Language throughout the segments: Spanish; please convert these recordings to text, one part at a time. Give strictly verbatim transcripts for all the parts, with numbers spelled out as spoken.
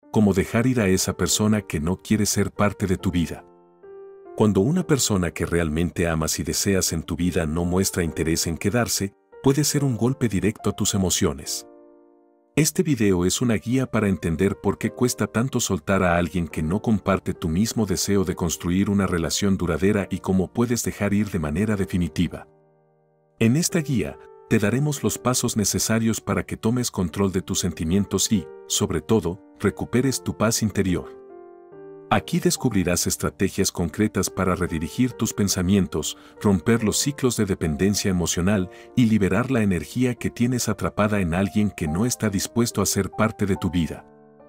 como dejar ir a esa persona que no quiere ser parte de tu vida. Cuando una persona que realmente amas y deseas en tu vida no muestra interés en quedarse, puede ser un golpe directo a tus emociones. Este video es una guía para entender por qué cuesta tanto soltar a alguien que no comparte tu mismo deseo de construir una relación duradera y cómo puedes dejar ir de manera definitiva. En esta guía, te daremos los pasos necesarios para que tomes control de tus sentimientos y, sobre todo, recuperes tu paz interior. Aquí descubrirás estrategias concretas para redirigir tus pensamientos, romper los ciclos de dependencia emocional y liberar la energía que tienes atrapada en alguien que no está dispuesto a ser parte de tu vida.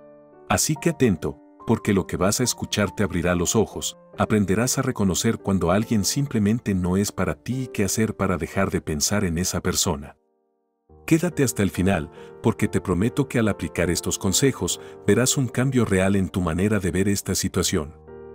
Así que atento, porque lo que vas a escuchar te abrirá los ojos, aprenderás a reconocer cuando alguien simplemente no es para ti y qué hacer para dejar de pensar en esa persona. Quédate hasta el final, porque te prometo que al aplicar estos consejos, verás un cambio real en tu manera de ver esta situación.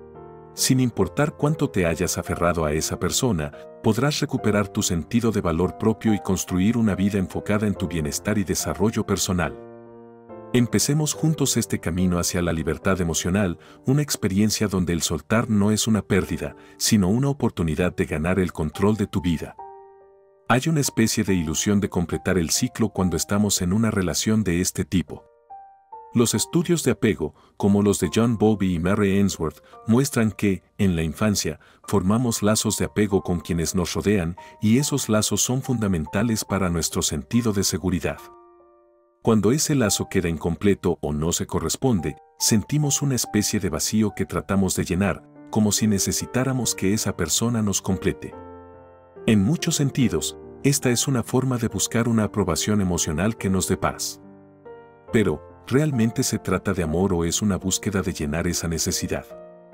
Sin importar cuánto te hayas aferrado a esa persona, podrás recuperar tu sentido de valor propio y construir una vida enfocada en tu bienestar y desarrollo personal. Empecemos juntos este camino hacia la libertad emocional, una experiencia donde el soltar no es una pérdida, sino una oportunidad de ganar el control de tu vida. Hay una especie de ilusión de completar el ciclo cuando estamos en una relación de este tipo. Los estudios de apego, como los de John Bowlby y Mary Ainsworth, muestran que, en la infancia, formamos lazos de apego con quienes nos rodean y esos lazos son fundamentales para nuestro sentido de seguridad. Cuando ese lazo queda incompleto o no se corresponde, sentimos una especie de vacío que tratamos de llenar, como si necesitáramos que esa persona nos complete. En muchos sentidos, esta es una forma de buscar una aprobación emocional que nos dé paz. Pero, ¿realmente se trata de amor o es una búsqueda de llenar esa necesidad?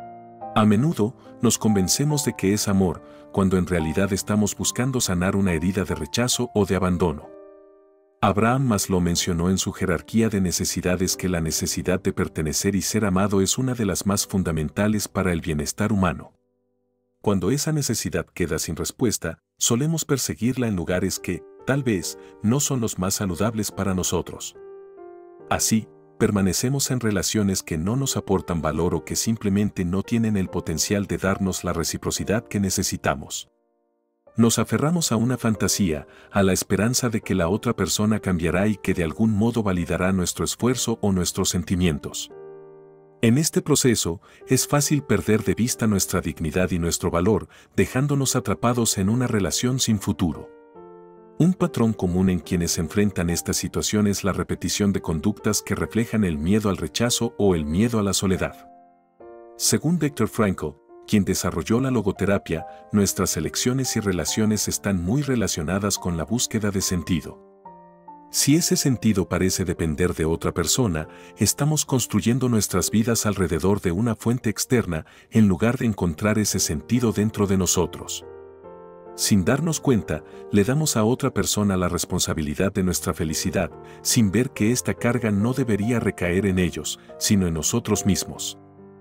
A menudo, nos convencemos de que es amor, cuando en realidad estamos buscando sanar una herida de rechazo o de abandono. Abraham Maslow mencionó en su jerarquía de necesidades que la necesidad de pertenecer y ser amado es una de las más fundamentales para el bienestar humano. Cuando esa necesidad queda sin respuesta, solemos perseguirla en lugares que, tal vez, no son los más saludables para nosotros. Así, permanecemos en relaciones que no nos aportan valor o que simplemente no tienen el potencial de darnos la reciprocidad que necesitamos. Nos aferramos a una fantasía, a la esperanza de que la otra persona cambiará y que de algún modo validará nuestro esfuerzo o nuestros sentimientos. En este proceso, es fácil perder de vista nuestra dignidad y nuestro valor, dejándonos atrapados en una relación sin futuro. Un patrón común en quienes enfrentan esta situación es la repetición de conductas que reflejan el miedo al rechazo o el miedo a la soledad. Según Viktor Frankl, quien desarrolló la logoterapia, nuestras elecciones y relaciones están muy relacionadas con la búsqueda de sentido. Si ese sentido parece depender de otra persona, estamos construyendo nuestras vidas alrededor de una fuente externa en lugar de encontrar ese sentido dentro de nosotros. Sin darnos cuenta, le damos a otra persona la responsabilidad de nuestra felicidad, sin ver que esta carga no debería recaer en ellos, sino en nosotros mismos.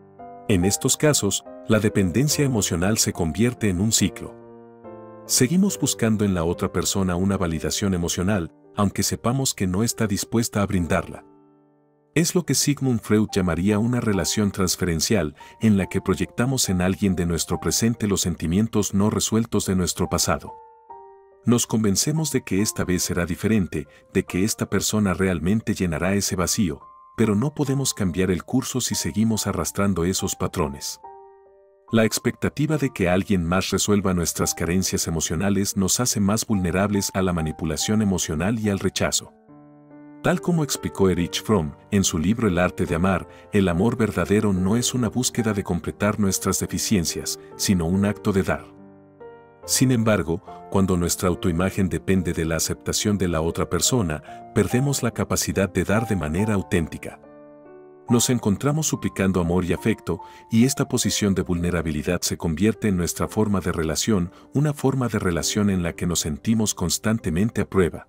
En estos casos, la dependencia emocional se convierte en un ciclo. Seguimos buscando en la otra persona una validación emocional, aunque sepamos que no está dispuesta a brindarla. Es lo que Sigmund Freud llamaría una relación transferencial, en la que proyectamos en alguien de nuestro presente los sentimientos no resueltos de nuestro pasado. Nos convencemos de que esta vez será diferente, de que esta persona realmente llenará ese vacío, pero no podemos cambiar el curso si seguimos arrastrando esos patrones. La expectativa de que alguien más resuelva nuestras carencias emocionales nos hace más vulnerables a la manipulación emocional y al rechazo. Tal como explicó Erich Fromm en su libro El arte de amar, el amor verdadero no es una búsqueda de completar nuestras deficiencias, sino un acto de dar. Sin embargo, cuando nuestra autoimagen depende de la aceptación de la otra persona, perdemos la capacidad de dar de manera auténtica. Nos encontramos suplicando amor y afecto, y esta posición de vulnerabilidad se convierte en nuestra forma de relación, una forma de relación en la que nos sentimos constantemente a prueba.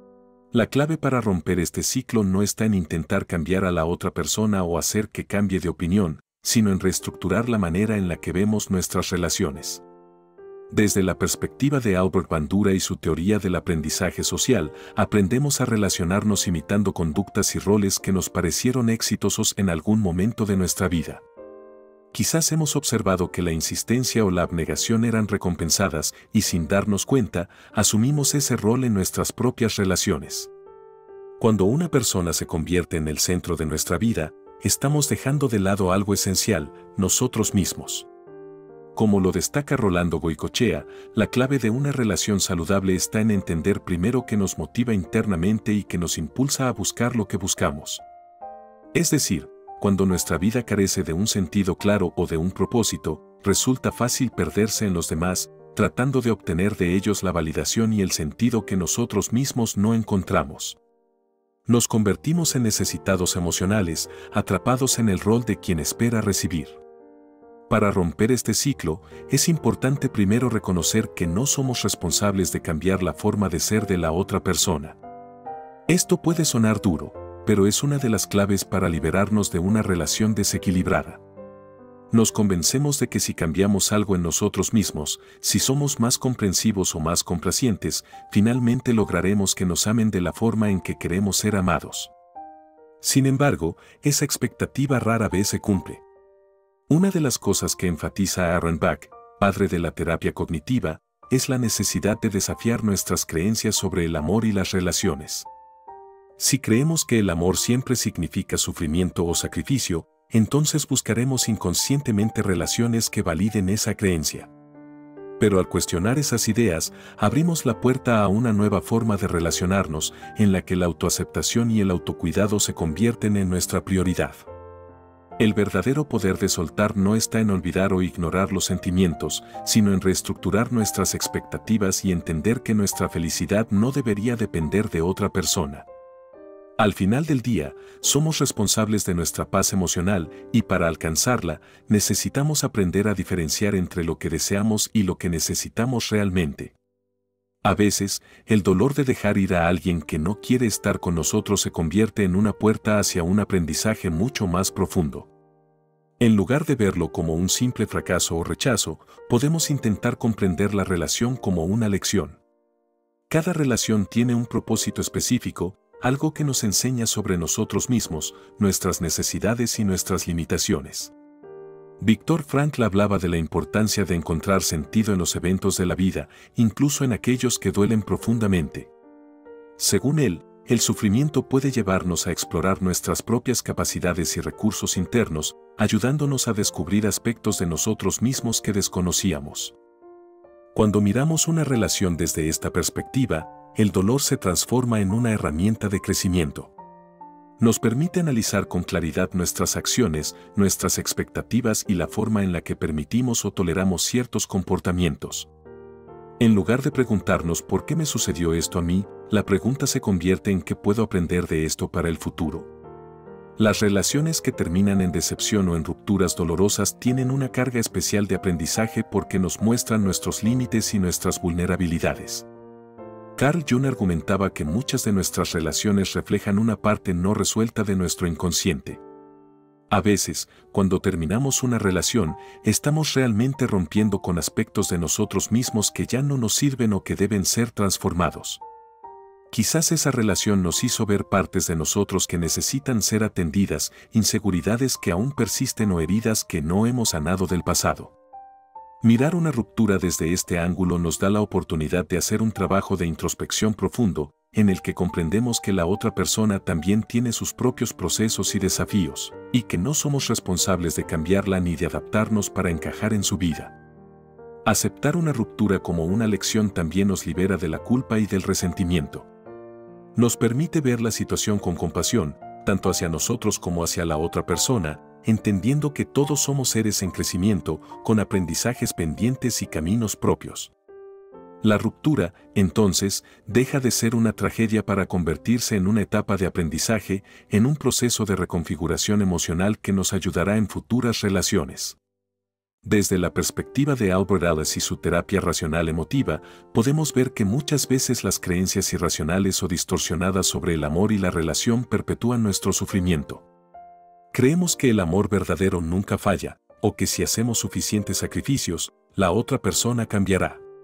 La clave para romper este ciclo no está en intentar cambiar a la otra persona o hacer que cambie de opinión, sino en reestructurar la manera en la que vemos nuestras relaciones. Desde la perspectiva de Albert Bandura y su teoría del aprendizaje social, aprendemos a relacionarnos imitando conductas y roles que nos parecieron exitosos en algún momento de nuestra vida. Quizás hemos observado que la insistencia o la abnegación eran recompensadas y sin darnos cuenta, asumimos ese rol en nuestras propias relaciones. Cuando una persona se convierte en el centro de nuestra vida, estamos dejando de lado algo esencial, nosotros mismos. Como lo destaca Rolando Goicoechea, la clave de una relación saludable está en entender primero qué nos motiva internamente y que nos impulsa a buscar lo que buscamos. Es decir, cuando nuestra vida carece de un sentido claro o de un propósito, resulta fácil perderse en los demás, tratando de obtener de ellos la validación y el sentido que nosotros mismos no encontramos. Nos convertimos en necesitados emocionales, atrapados en el rol de quien espera recibir. Para romper este ciclo, es importante primero reconocer que no somos responsables de cambiar la forma de ser de la otra persona. Esto puede sonar duro, pero es una de las claves para liberarnos de una relación desequilibrada. Nos convencemos de que si cambiamos algo en nosotros mismos, si somos más comprensivos o más complacientes, finalmente lograremos que nos amen de la forma en que queremos ser amados. Sin embargo, esa expectativa rara vez se cumple. Una de las cosas que enfatiza Aaron Beck, padre de la terapia cognitiva, es la necesidad de desafiar nuestras creencias sobre el amor y las relaciones. Si creemos que el amor siempre significa sufrimiento o sacrificio, entonces buscaremos inconscientemente relaciones que validen esa creencia. Pero al cuestionar esas ideas, abrimos la puerta a una nueva forma de relacionarnos, en la que la autoaceptación y el autocuidado se convierten en nuestra prioridad. El verdadero poder de soltar no está en olvidar o ignorar los sentimientos, sino en reestructurar nuestras expectativas y entender que nuestra felicidad no debería depender de otra persona. Al final del día, somos responsables de nuestra paz emocional y para alcanzarla, necesitamos aprender a diferenciar entre lo que deseamos y lo que necesitamos realmente. A veces, el dolor de dejar ir a alguien que no quiere estar con nosotros se convierte en una puerta hacia un aprendizaje mucho más profundo. En lugar de verlo como un simple fracaso o rechazo, podemos intentar comprender la relación como una lección. Cada relación tiene un propósito específico, algo que nos enseña sobre nosotros mismos, nuestras necesidades y nuestras limitaciones. Viktor Frankl hablaba de la importancia de encontrar sentido en los eventos de la vida, incluso en aquellos que duelen profundamente. Según él, el sufrimiento puede llevarnos a explorar nuestras propias capacidades y recursos internos, ayudándonos a descubrir aspectos de nosotros mismos que desconocíamos. Cuando miramos una relación desde esta perspectiva, el dolor se transforma en una herramienta de crecimiento. Nos permite analizar con claridad nuestras acciones, nuestras expectativas y la forma en la que permitimos o toleramos ciertos comportamientos. En lugar de preguntarnos ¿por qué me sucedió esto a mí?, la pregunta se convierte en ¿qué puedo aprender de esto para el futuro? Las relaciones que terminan en decepción o en rupturas dolorosas tienen una carga especial de aprendizaje porque nos muestran nuestros límites y nuestras vulnerabilidades. Carl Jung argumentaba que muchas de nuestras relaciones reflejan una parte no resuelta de nuestro inconsciente. A veces, cuando terminamos una relación, estamos realmente rompiendo con aspectos de nosotros mismos que ya no nos sirven o que deben ser transformados. Quizás esa relación nos hizo ver partes de nosotros que necesitan ser atendidas, inseguridades que aún persisten o heridas que no hemos sanado del pasado. Mirar una ruptura desde este ángulo nos da la oportunidad de hacer un trabajo de introspección profundo, en el que comprendemos que la otra persona también tiene sus propios procesos y desafíos, y que no somos responsables de cambiarla ni de adaptarnos para encajar en su vida. Aceptar una ruptura como una lección también nos libera de la culpa y del resentimiento. Nos permite ver la situación con compasión, tanto hacia nosotros como hacia la otra persona, entendiendo que todos somos seres en crecimiento, con aprendizajes pendientes y caminos propios. La ruptura, entonces, deja de ser una tragedia para convertirse en una etapa de aprendizaje, en un proceso de reconfiguración emocional que nos ayudará en futuras relaciones. Desde la perspectiva de Albert Ellis y su terapia racional emotiva, podemos ver que muchas veces las creencias irracionales o distorsionadas sobre el amor y la relación perpetúan nuestro sufrimiento. Creemos que el amor verdadero nunca falla, o que si hacemos suficientes sacrificios, la otra persona cambiará.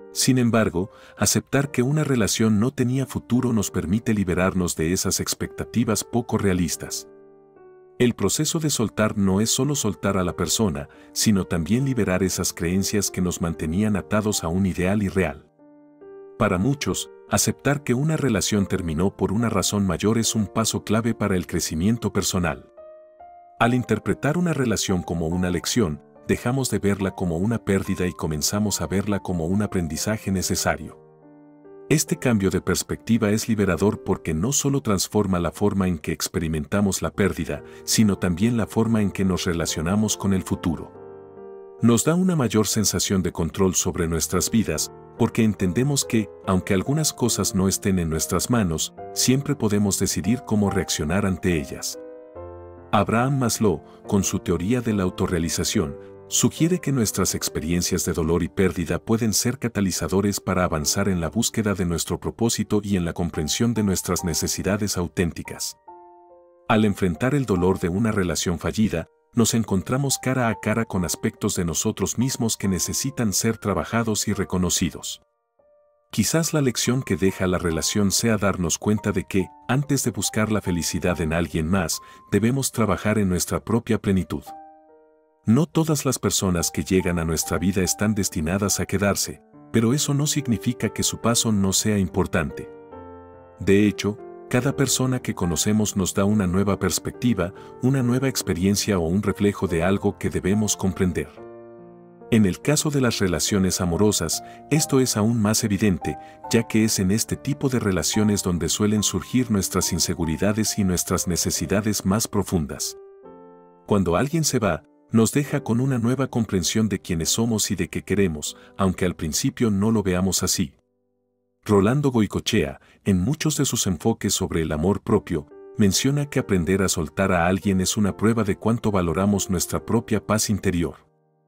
Sin embargo, aceptar que una relación no tenía futuro nos permite liberarnos de esas expectativas poco realistas. El proceso de soltar no es solo soltar a la persona, sino también liberar esas creencias que nos mantenían atados a un ideal irreal. Para muchos, aceptar que una relación terminó por una razón mayor es un paso clave para el crecimiento personal. Al interpretar una relación como una lección, dejamos de verla como una pérdida y comenzamos a verla como un aprendizaje necesario. Este cambio de perspectiva es liberador porque no solo transforma la forma en que experimentamos la pérdida, sino también la forma en que nos relacionamos con el futuro. Nos da una mayor sensación de control sobre nuestras vidas, porque entendemos que, aunque algunas cosas no estén en nuestras manos, siempre podemos decidir cómo reaccionar ante ellas. Abraham Maslow, con su teoría de la autorrealización, sugiere que nuestras experiencias de dolor y pérdida pueden ser catalizadores para avanzar en la búsqueda de nuestro propósito y en la comprensión de nuestras necesidades auténticas. Al enfrentar el dolor de una relación fallida, nos encontramos cara a cara con aspectos de nosotros mismos que necesitan ser trabajados y reconocidos. Quizás la lección que deja la relación sea darnos cuenta de que, antes de buscar la felicidad en alguien más, debemos trabajar en nuestra propia plenitud. No todas las personas que llegan a nuestra vida están destinadas a quedarse, pero eso no significa que su paso no sea importante. De hecho, cada persona que conocemos nos da una nueva perspectiva, una nueva experiencia o un reflejo de algo que debemos comprender. En el caso de las relaciones amorosas, esto es aún más evidente, ya que es en este tipo de relaciones donde suelen surgir nuestras inseguridades y nuestras necesidades más profundas. Cuando alguien se va, nos deja con una nueva comprensión de quiénes somos y de qué queremos, aunque al principio no lo veamos así. Rolando Goicoechea, en muchos de sus enfoques sobre el amor propio, menciona que aprender a soltar a alguien es una prueba de cuánto valoramos nuestra propia paz interior.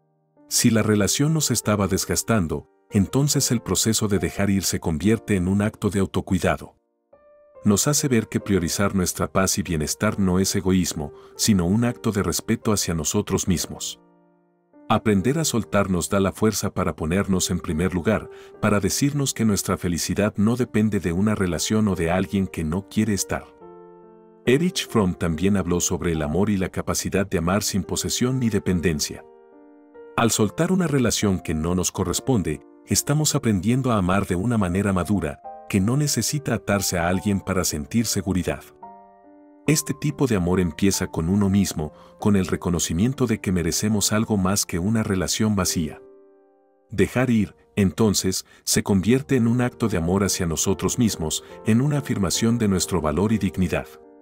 Si la relación nos estaba desgastando, entonces el proceso de dejar ir se convierte en un acto de autocuidado. Nos hace ver que priorizar nuestra paz y bienestar no es egoísmo, sino un acto de respeto hacia nosotros mismos. Aprender a soltar nos da la fuerza para ponernos en primer lugar, para decirnos que nuestra felicidad no depende de una relación o de alguien que no quiere estar. Erich Fromm también habló sobre el amor y la capacidad de amar sin posesión ni dependencia. Al soltar una relación que no nos corresponde, estamos aprendiendo a amar de una manera madura, que no necesita atarse a alguien para sentir seguridad. Este tipo de amor empieza con uno mismo, con el reconocimiento de que merecemos algo más que una relación vacía. Dejar ir, entonces, se convierte en un acto de amor hacia nosotros mismos, en una afirmación de nuestro valor y dignidad.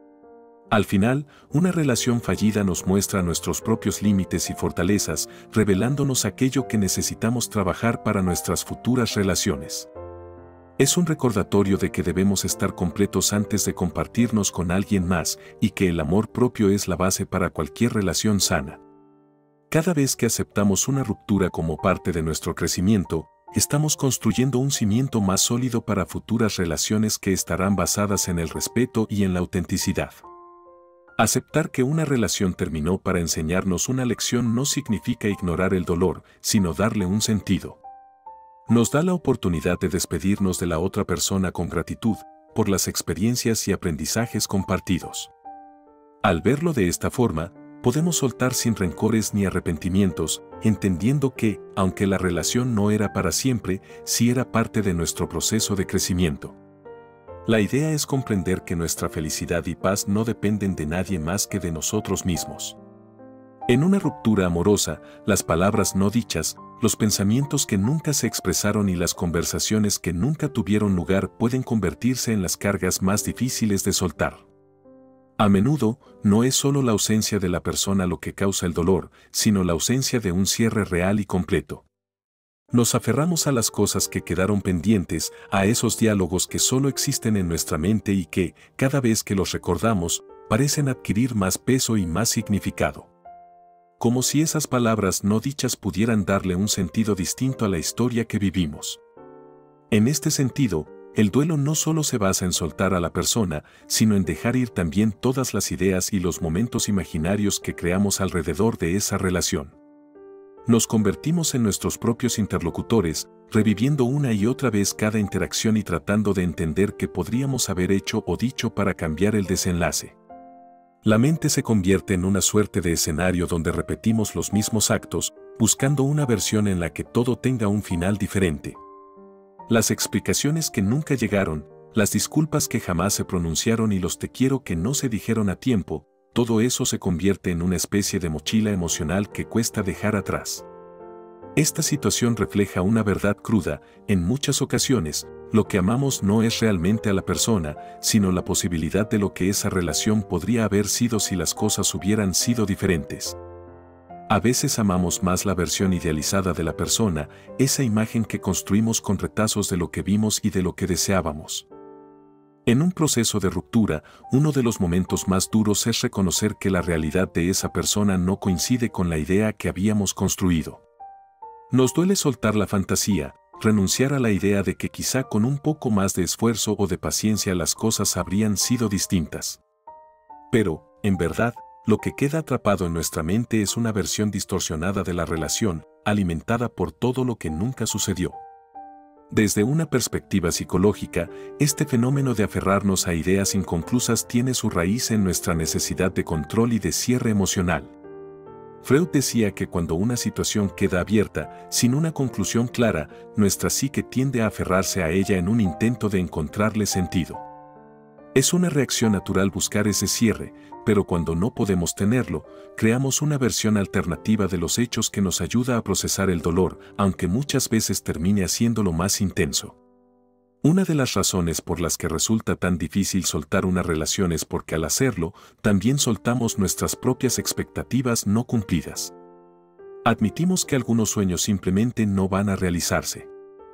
Al final, una relación fallida nos muestra nuestros propios límites y fortalezas, revelándonos aquello que necesitamos trabajar para nuestras futuras relaciones. Es un recordatorio de que debemos estar completos antes de compartirnos con alguien más y que el amor propio es la base para cualquier relación sana. Cada vez que aceptamos una ruptura como parte de nuestro crecimiento, estamos construyendo un cimiento más sólido para futuras relaciones que estarán basadas en el respeto y en la autenticidad. Aceptar que una relación terminó para enseñarnos una lección no significa ignorar el dolor, sino darle un sentido. Nos da la oportunidad de despedirnos de la otra persona con gratitud por las experiencias y aprendizajes compartidos. Al verlo de esta forma, podemos soltar sin rencores ni arrepentimientos, entendiendo que, aunque la relación no era para siempre, sí era parte de nuestro proceso de crecimiento. La idea es comprender que nuestra felicidad y paz no dependen de nadie más que de nosotros mismos. En una ruptura amorosa, las palabras no dichas, los pensamientos que nunca se expresaron y las conversaciones que nunca tuvieron lugar pueden convertirse en las cargas más difíciles de soltar. A menudo, no es solo la ausencia de la persona lo que causa el dolor, sino la ausencia de un cierre real y completo. Nos aferramos a las cosas que quedaron pendientes, a esos diálogos que solo existen en nuestra mente y que, cada vez que los recordamos, parecen adquirir más peso y más significado. Como si esas palabras no dichas pudieran darle un sentido distinto a la historia que vivimos. En este sentido, el duelo no solo se basa en soltar a la persona, sino en dejar ir también todas las ideas y los momentos imaginarios que creamos alrededor de esa relación. Nos convertimos en nuestros propios interlocutores, reviviendo una y otra vez cada interacción y tratando de entender qué podríamos haber hecho o dicho para cambiar el desenlace. La mente se convierte en una suerte de escenario donde repetimos los mismos actos, buscando una versión en la que todo tenga un final diferente. Las explicaciones que nunca llegaron, las disculpas que jamás se pronunciaron y los te quiero que no se dijeron a tiempo, todo eso se convierte en una especie de mochila emocional que cuesta dejar atrás. Esta situación refleja una verdad cruda. En muchas ocasiones, lo que amamos no es realmente a la persona, sino la posibilidad de lo que esa relación podría haber sido si las cosas hubieran sido diferentes. A veces amamos más la versión idealizada de la persona, esa imagen que construimos con retazos de lo que vimos y de lo que deseábamos. En un proceso de ruptura, uno de los momentos más duros es reconocer que la realidad de esa persona no coincide con la idea que habíamos construido. Nos duele soltar la fantasía, renunciar a la idea de que quizá con un poco más de esfuerzo o de paciencia las cosas habrían sido distintas. Pero, en verdad, lo que queda atrapado en nuestra mente es una versión distorsionada de la relación, alimentada por todo lo que nunca sucedió. Desde una perspectiva psicológica, este fenómeno de aferrarnos a ideas inconclusas tiene su raíz en nuestra necesidad de control y de cierre emocional. Freud decía que cuando una situación queda abierta, sin una conclusión clara, nuestra psique tiende a aferrarse a ella en un intento de encontrarle sentido. Es una reacción natural buscar ese cierre, pero cuando no podemos tenerlo, creamos una versión alternativa de los hechos que nos ayuda a procesar el dolor, aunque muchas veces termine haciéndolo más intenso. Una de las razones por las que resulta tan difícil soltar una relación es porque al hacerlo, también soltamos nuestras propias expectativas no cumplidas. Admitimos que algunos sueños simplemente no van a realizarse.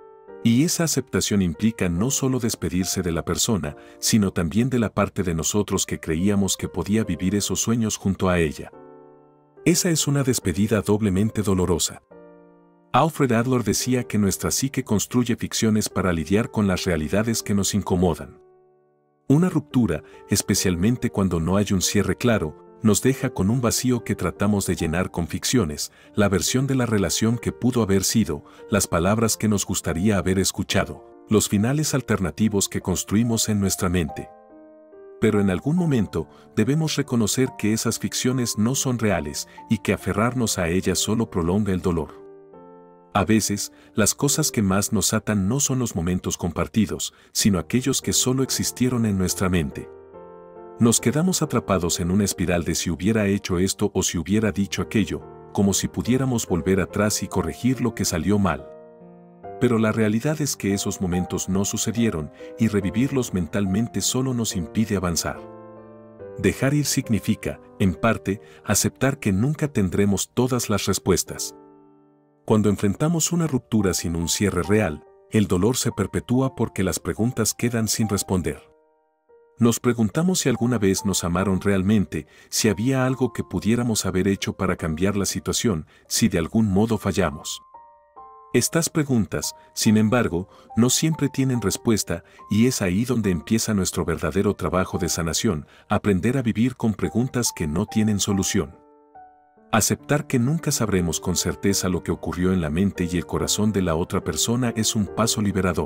Y esa aceptación implica no solo despedirse de la persona, sino también de la parte de nosotros que creíamos que podía vivir esos sueños junto a ella. Esa es una despedida doblemente dolorosa. Alfred Adler decía que nuestra psique construye ficciones para lidiar con las realidades que nos incomodan. Una ruptura, especialmente cuando no hay un cierre claro, nos deja con un vacío que tratamos de llenar con ficciones, la versión de la relación que pudo haber sido, las palabras que nos gustaría haber escuchado, los finales alternativos que construimos en nuestra mente. Pero en algún momento debemos reconocer que esas ficciones no son reales y que aferrarnos a ellas solo prolonga el dolor. A veces, las cosas que más nos atan no son los momentos compartidos, sino aquellos que solo existieron en nuestra mente. Nos quedamos atrapados en una espiral de si hubiera hecho esto o si hubiera dicho aquello, como si pudiéramos volver atrás y corregir lo que salió mal. Pero la realidad es que esos momentos no sucedieron y revivirlos mentalmente solo nos impide avanzar. Dejar ir significa, en parte, aceptar que nunca tendremos todas las respuestas. Cuando enfrentamos una ruptura sin un cierre real, el dolor se perpetúa porque las preguntas quedan sin responder. Nos preguntamos si alguna vez nos amaron realmente, si había algo que pudiéramos haber hecho para cambiar la situación, si de algún modo fallamos. Estas preguntas, sin embargo, no siempre tienen respuesta y es ahí donde empieza nuestro verdadero trabajo de sanación, aprender a vivir con preguntas que no tienen solución. Aceptar que nunca sabremos con certeza lo que ocurrió en la mente y el corazón de la otra persona es un paso liberador.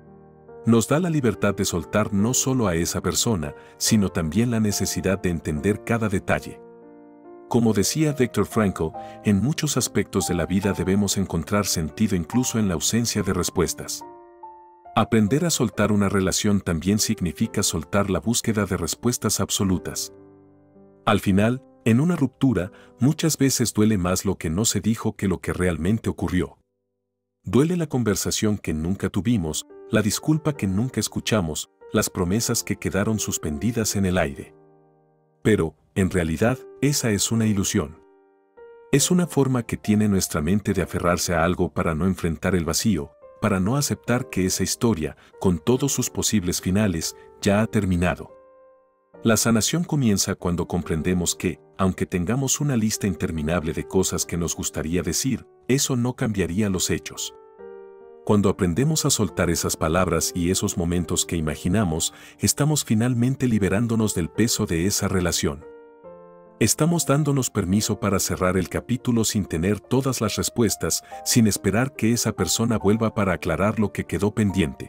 Nos da la libertad de soltar no solo a esa persona, sino también la necesidad de entender cada detalle. Como decía Viktor Frankl, en muchos aspectos de la vida debemos encontrar sentido incluso en la ausencia de respuestas. Aprender a soltar una relación también significa soltar la búsqueda de respuestas absolutas. Al final, en una ruptura, muchas veces duele más lo que no se dijo que lo que realmente ocurrió. Duele la conversación que nunca tuvimos, la disculpa que nunca escuchamos, las promesas que quedaron suspendidas en el aire. Pero, en realidad, esa es una ilusión. Es una forma que tiene nuestra mente de aferrarse a algo para no enfrentar el vacío, para no aceptar que esa historia, con todos sus posibles finales, ya ha terminado. La sanación comienza cuando comprendemos que, aunque tengamos una lista interminable de cosas que nos gustaría decir, eso no cambiaría los hechos. Cuando aprendemos a soltar esas palabras y esos momentos que imaginamos, estamos finalmente liberándonos del peso de esa relación. Estamos dándonos permiso para cerrar el capítulo sin tener todas las respuestas, sin esperar que esa persona vuelva para aclarar lo que quedó pendiente.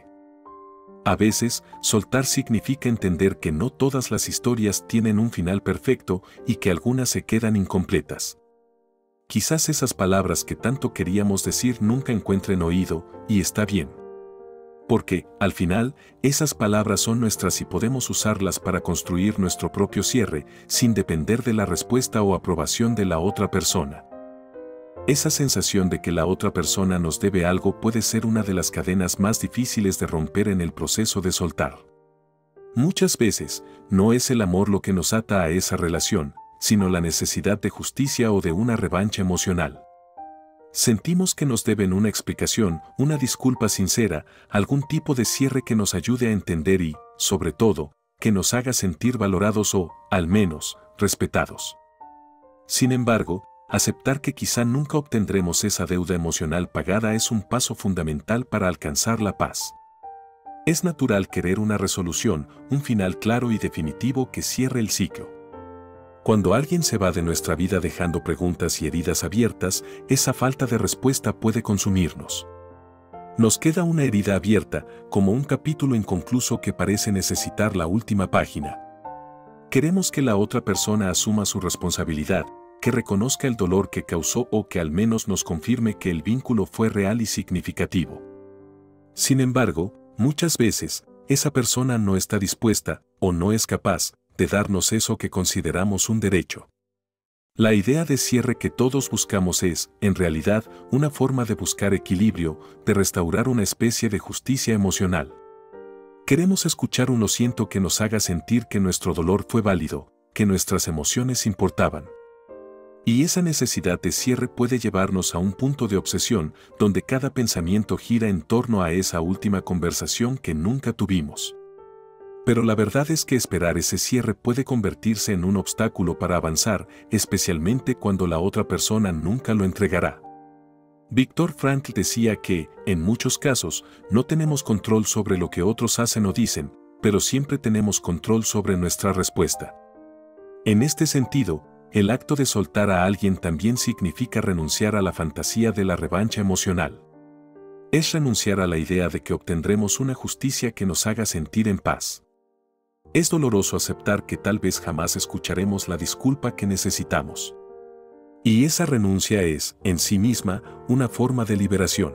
A veces, soltar significa entender que no todas las historias tienen un final perfecto y que algunas se quedan incompletas. Quizás esas palabras que tanto queríamos decir nunca encuentren oído, y está bien. Porque, al final, esas palabras son nuestras y podemos usarlas para construir nuestro propio cierre, sin depender de la respuesta o aprobación de la otra persona. Esa sensación de que la otra persona nos debe algo puede ser una de las cadenas más difíciles de romper en el proceso de soltar. Muchas veces, no es el amor lo que nos ata a esa relación, sino la necesidad de justicia o de una revancha emocional. Sentimos que nos deben una explicación, una disculpa sincera, algún tipo de cierre que nos ayude a entender y, sobre todo, que nos haga sentir valorados o, al menos, respetados. Sin embargo, aceptar que quizá nunca obtendremos esa deuda emocional pagada es un paso fundamental para alcanzar la paz. Es natural querer una resolución, un final claro y definitivo que cierre el ciclo. Cuando alguien se va de nuestra vida dejando preguntas y heridas abiertas, esa falta de respuesta puede consumirnos. Nos queda una herida abierta, como un capítulo inconcluso que parece necesitar la última página. Queremos que la otra persona asuma su responsabilidad, que reconozca el dolor que causó o que al menos nos confirme que el vínculo fue real y significativo. Sin embargo, muchas veces, esa persona no está dispuesta, o no es capaz, de darnos eso que consideramos un derecho. La idea de cierre que todos buscamos es, en realidad, una forma de buscar equilibrio, de restaurar una especie de justicia emocional. Queremos escuchar un lo siento que nos haga sentir que nuestro dolor fue válido, que nuestras emociones importaban. Y esa necesidad de cierre puede llevarnos a un punto de obsesión, donde cada pensamiento gira en torno a esa última conversación que nunca tuvimos. Pero la verdad es que esperar ese cierre puede convertirse en un obstáculo para avanzar, especialmente cuando la otra persona nunca lo entregará. Viktor Frankl decía que, en muchos casos, no tenemos control sobre lo que otros hacen o dicen, pero siempre tenemos control sobre nuestra respuesta. En este sentido, el acto de soltar a alguien también significa renunciar a la fantasía de la revancha emocional. Es renunciar a la idea de que obtendremos una justicia que nos haga sentir en paz. Es doloroso aceptar que tal vez jamás escucharemos la disculpa que necesitamos. Y esa renuncia es, en sí misma, una forma de liberación.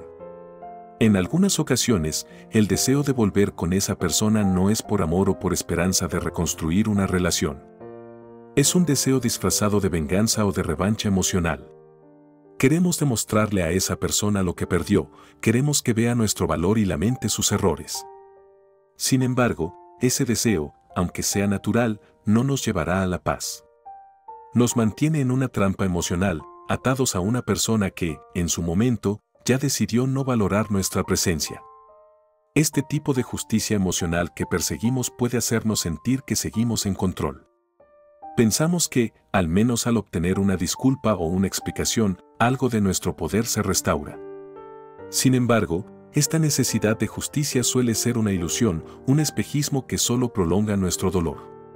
En algunas ocasiones, el deseo de volver con esa persona no es por amor o por esperanza de reconstruir una relación. Es un deseo disfrazado de venganza o de revancha emocional. Queremos demostrarle a esa persona lo que perdió, queremos que vea nuestro valor y lamente sus errores. Sin embargo, ese deseo, aunque sea natural, no nos llevará a la paz. Nos mantiene en una trampa emocional, atados a una persona que, en su momento, ya decidió no valorar nuestra presencia. Este tipo de justicia emocional que perseguimos puede hacernos sentir que seguimos en control. Pensamos que, al menos al obtener una disculpa o una explicación, algo de nuestro poder se restaura. Sin embargo, esta necesidad de justicia suele ser una ilusión, un espejismo que solo prolonga nuestro dolor.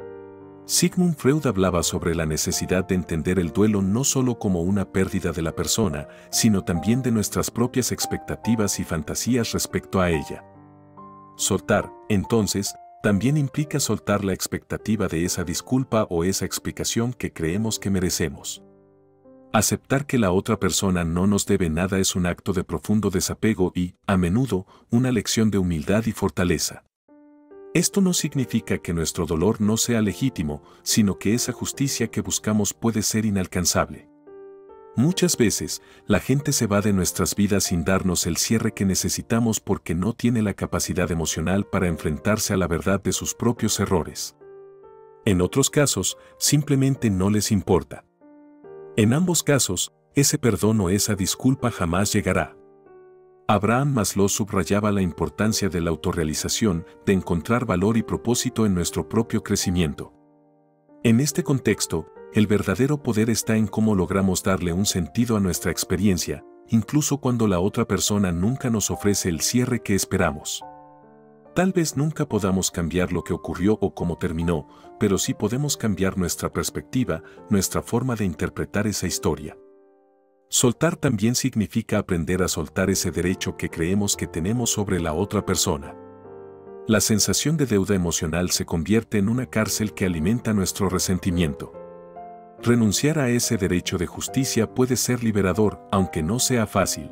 Sigmund Freud hablaba sobre la necesidad de entender el duelo no solo como una pérdida de la persona, sino también de nuestras propias expectativas y fantasías respecto a ella. Soltar, entonces, también implica soltar la expectativa de esa disculpa o esa explicación que creemos que merecemos. Aceptar que la otra persona no nos debe nada es un acto de profundo desapego y, a menudo, una lección de humildad y fortaleza. Esto no significa que nuestro dolor no sea legítimo, sino que esa justicia que buscamos puede ser inalcanzable. Muchas veces, la gente se va de nuestras vidas sin darnos el cierre que necesitamos porque no tiene la capacidad emocional para enfrentarse a la verdad de sus propios errores. En otros casos, simplemente no les importa. En ambos casos, ese perdón o esa disculpa jamás llegará. Abraham Maslow subrayaba la importancia de la autorrealización, de encontrar valor y propósito en nuestro propio crecimiento. En este contexto, el verdadero poder está en cómo logramos darle un sentido a nuestra experiencia, incluso cuando la otra persona nunca nos ofrece el cierre que esperamos. Tal vez nunca podamos cambiar lo que ocurrió o cómo terminó, pero sí podemos cambiar nuestra perspectiva, nuestra forma de interpretar esa historia. Soltar también significa aprender a soltar ese derecho que creemos que tenemos sobre la otra persona. La sensación de deuda emocional se convierte en una cárcel que alimenta nuestro resentimiento. Renunciar a ese derecho de justicia puede ser liberador, aunque no sea fácil.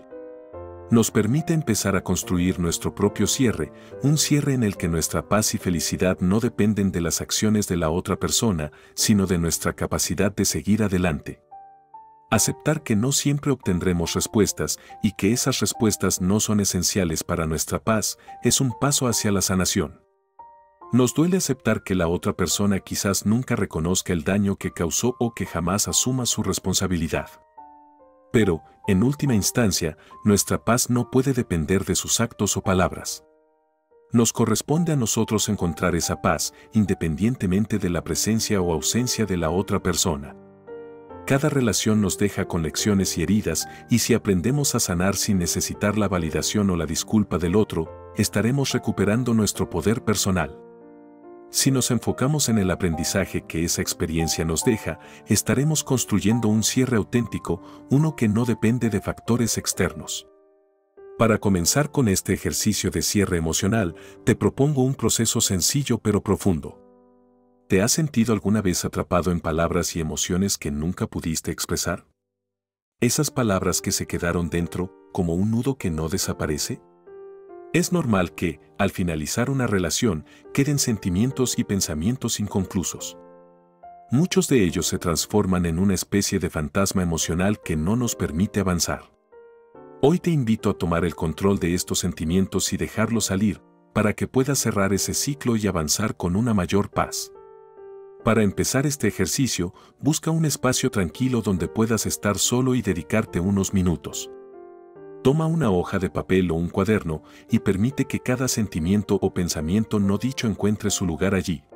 Nos permite empezar a construir nuestro propio cierre, un cierre en el que nuestra paz y felicidad no dependen de las acciones de la otra persona, sino de nuestra capacidad de seguir adelante. Aceptar que no siempre obtendremos respuestas y que esas respuestas no son esenciales para nuestra paz es un paso hacia la sanación. Nos duele aceptar que la otra persona quizás nunca reconozca el daño que causó o que jamás asuma su responsabilidad. Pero, en última instancia, nuestra paz no puede depender de sus actos o palabras. Nos corresponde a nosotros encontrar esa paz, independientemente de la presencia o ausencia de la otra persona. Cada relación nos deja con lecciones y heridas, y si aprendemos a sanar sin necesitar la validación o la disculpa del otro, estaremos recuperando nuestro poder personal. Si nos enfocamos en el aprendizaje que esa experiencia nos deja, estaremos construyendo un cierre auténtico, uno que no depende de factores externos. Para comenzar con este ejercicio de cierre emocional, te propongo un proceso sencillo pero profundo. ¿Te has sentido alguna vez atrapado en palabras y emociones que nunca pudiste expresar? ¿Esas palabras que se quedaron dentro, como un nudo que no desaparece? Es normal que, al finalizar una relación, queden sentimientos y pensamientos inconclusos. Muchos de ellos se transforman en una especie de fantasma emocional que no nos permite avanzar. Hoy te invito a tomar el control de estos sentimientos y dejarlos salir, para que puedas cerrar ese ciclo y avanzar con una mayor paz. Para empezar este ejercicio, busca un espacio tranquilo donde puedas estar solo y dedicarte unos minutos. Toma una hoja de papel o un cuaderno y permite que cada sentimiento o pensamiento no dicho encuentre su lugar allí.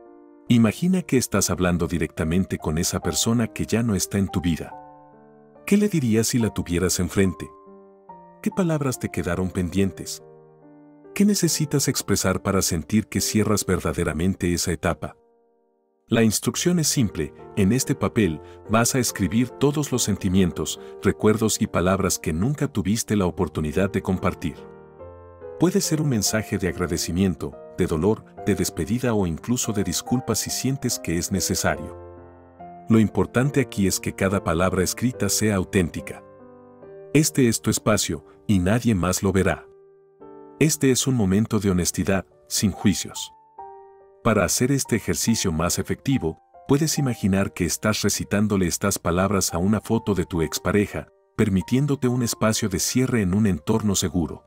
Imagina que estás hablando directamente con esa persona que ya no está en tu vida. ¿Qué le dirías si la tuvieras enfrente? ¿Qué palabras te quedaron pendientes? ¿Qué necesitas expresar para sentir que cierras verdaderamente esa etapa? La instrucción es simple: en este papel vas a escribir todos los sentimientos, recuerdos y palabras que nunca tuviste la oportunidad de compartir. Puede ser un mensaje de agradecimiento, de dolor, de despedida o incluso de disculpas si sientes que es necesario. Lo importante aquí es que cada palabra escrita sea auténtica. Este es tu espacio, y nadie más lo verá. Este es un momento de honestidad, sin juicios. Para hacer este ejercicio más efectivo, puedes imaginar que estás recitándole estas palabras a una foto de tu expareja, permitiéndote un espacio de cierre en un entorno seguro.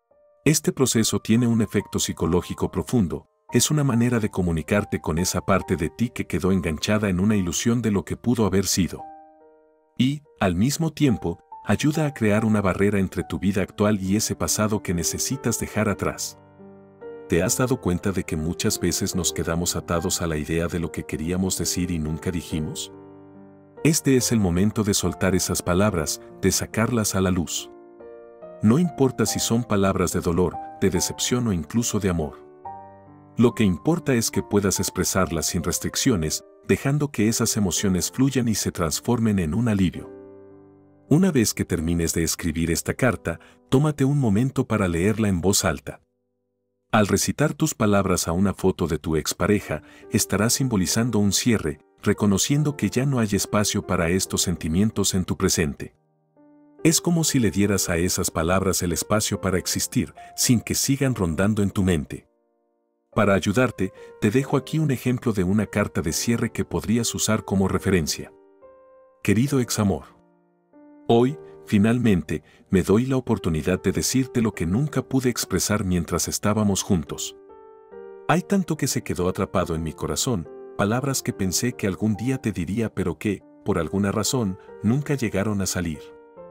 Este proceso tiene un efecto psicológico profundo, es una manera de comunicarte con esa parte de ti que quedó enganchada en una ilusión de lo que pudo haber sido. Y, al mismo tiempo, ayuda a crear una barrera entre tu vida actual y ese pasado que necesitas dejar atrás. ¿Te has dado cuenta de que muchas veces nos quedamos atados a la idea de lo que queríamos decir y nunca dijimos? Este es el momento de soltar esas palabras, de sacarlas a la luz. No importa si son palabras de dolor, de decepción o incluso de amor. Lo que importa es que puedas expresarlas sin restricciones, dejando que esas emociones fluyan y se transformen en un alivio. Una vez que termines de escribir esta carta, tómate un momento para leerla en voz alta. Al recitar tus palabras a una foto de tu expareja, estarás simbolizando un cierre, reconociendo que ya no hay espacio para estos sentimientos en tu presente. Es como si le dieras a esas palabras el espacio para existir, sin que sigan rondando en tu mente. Para ayudarte, te dejo aquí un ejemplo de una carta de cierre que podrías usar como referencia. Querido examor, hoy, finalmente, me doy la oportunidad de decirte lo que nunca pude expresar mientras estábamos juntos. Hay tanto que se quedó atrapado en mi corazón, palabras que pensé que algún día te diría pero que, por alguna razón, nunca llegaron a salir.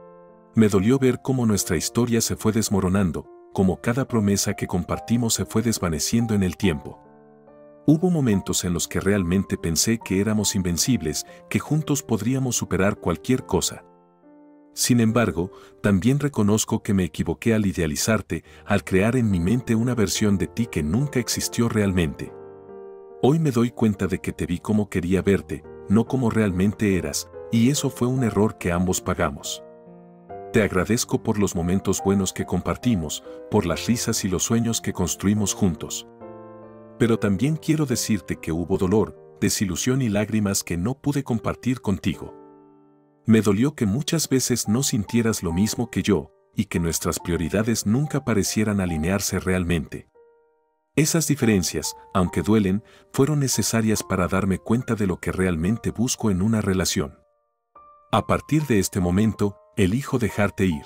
Me dolió ver cómo nuestra historia se fue desmoronando, cómo cada promesa que compartimos se fue desvaneciendo en el tiempo. Hubo momentos en los que realmente pensé que éramos invencibles, que juntos podríamos superar cualquier cosa. Sin embargo, también reconozco que me equivoqué al idealizarte, al crear en mi mente una versión de ti que nunca existió realmente. Hoy me doy cuenta de que te vi como quería verte, no como realmente eras, y eso fue un error que ambos pagamos. Te agradezco por los momentos buenos que compartimos, por las risas y los sueños que construimos juntos. Pero también quiero decirte que hubo dolor, desilusión y lágrimas que no pude compartir contigo. Me dolió que muchas veces no sintieras lo mismo que yo, y que nuestras prioridades nunca parecieran alinearse realmente. Esas diferencias, aunque duelen, fueron necesarias para darme cuenta de lo que realmente busco en una relación. A partir de este momento, elijo dejarte ir.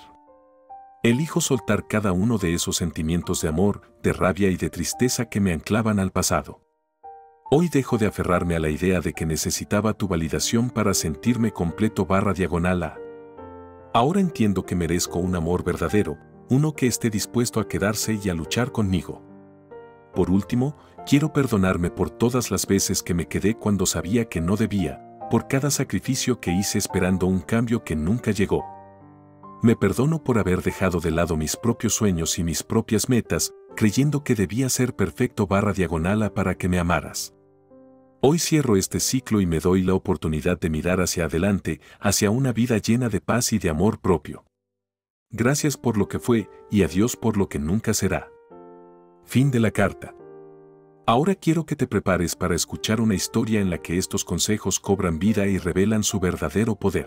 Elijo soltar cada uno de esos sentimientos de amor, de rabia y de tristeza que me anclaban al pasado. Hoy dejo de aferrarme a la idea de que necesitaba tu validación para sentirme completo barra diagonal a. Ahora entiendo que merezco un amor verdadero, uno que esté dispuesto a quedarse y a luchar conmigo. Por último, quiero perdonarme por todas las veces que me quedé cuando sabía que no debía, por cada sacrificio que hice esperando un cambio que nunca llegó. Me perdono por haber dejado de lado mis propios sueños y mis propias metas, creyendo que debía ser perfecto barra diagonal a para que me amaras. Hoy cierro este ciclo y me doy la oportunidad de mirar hacia adelante, hacia una vida llena de paz y de amor propio. Gracias por lo que fue y adiós por lo que nunca será. Fin de la carta. Ahora quiero que te prepares para escuchar una historia en la que estos consejos cobran vida y revelan su verdadero poder.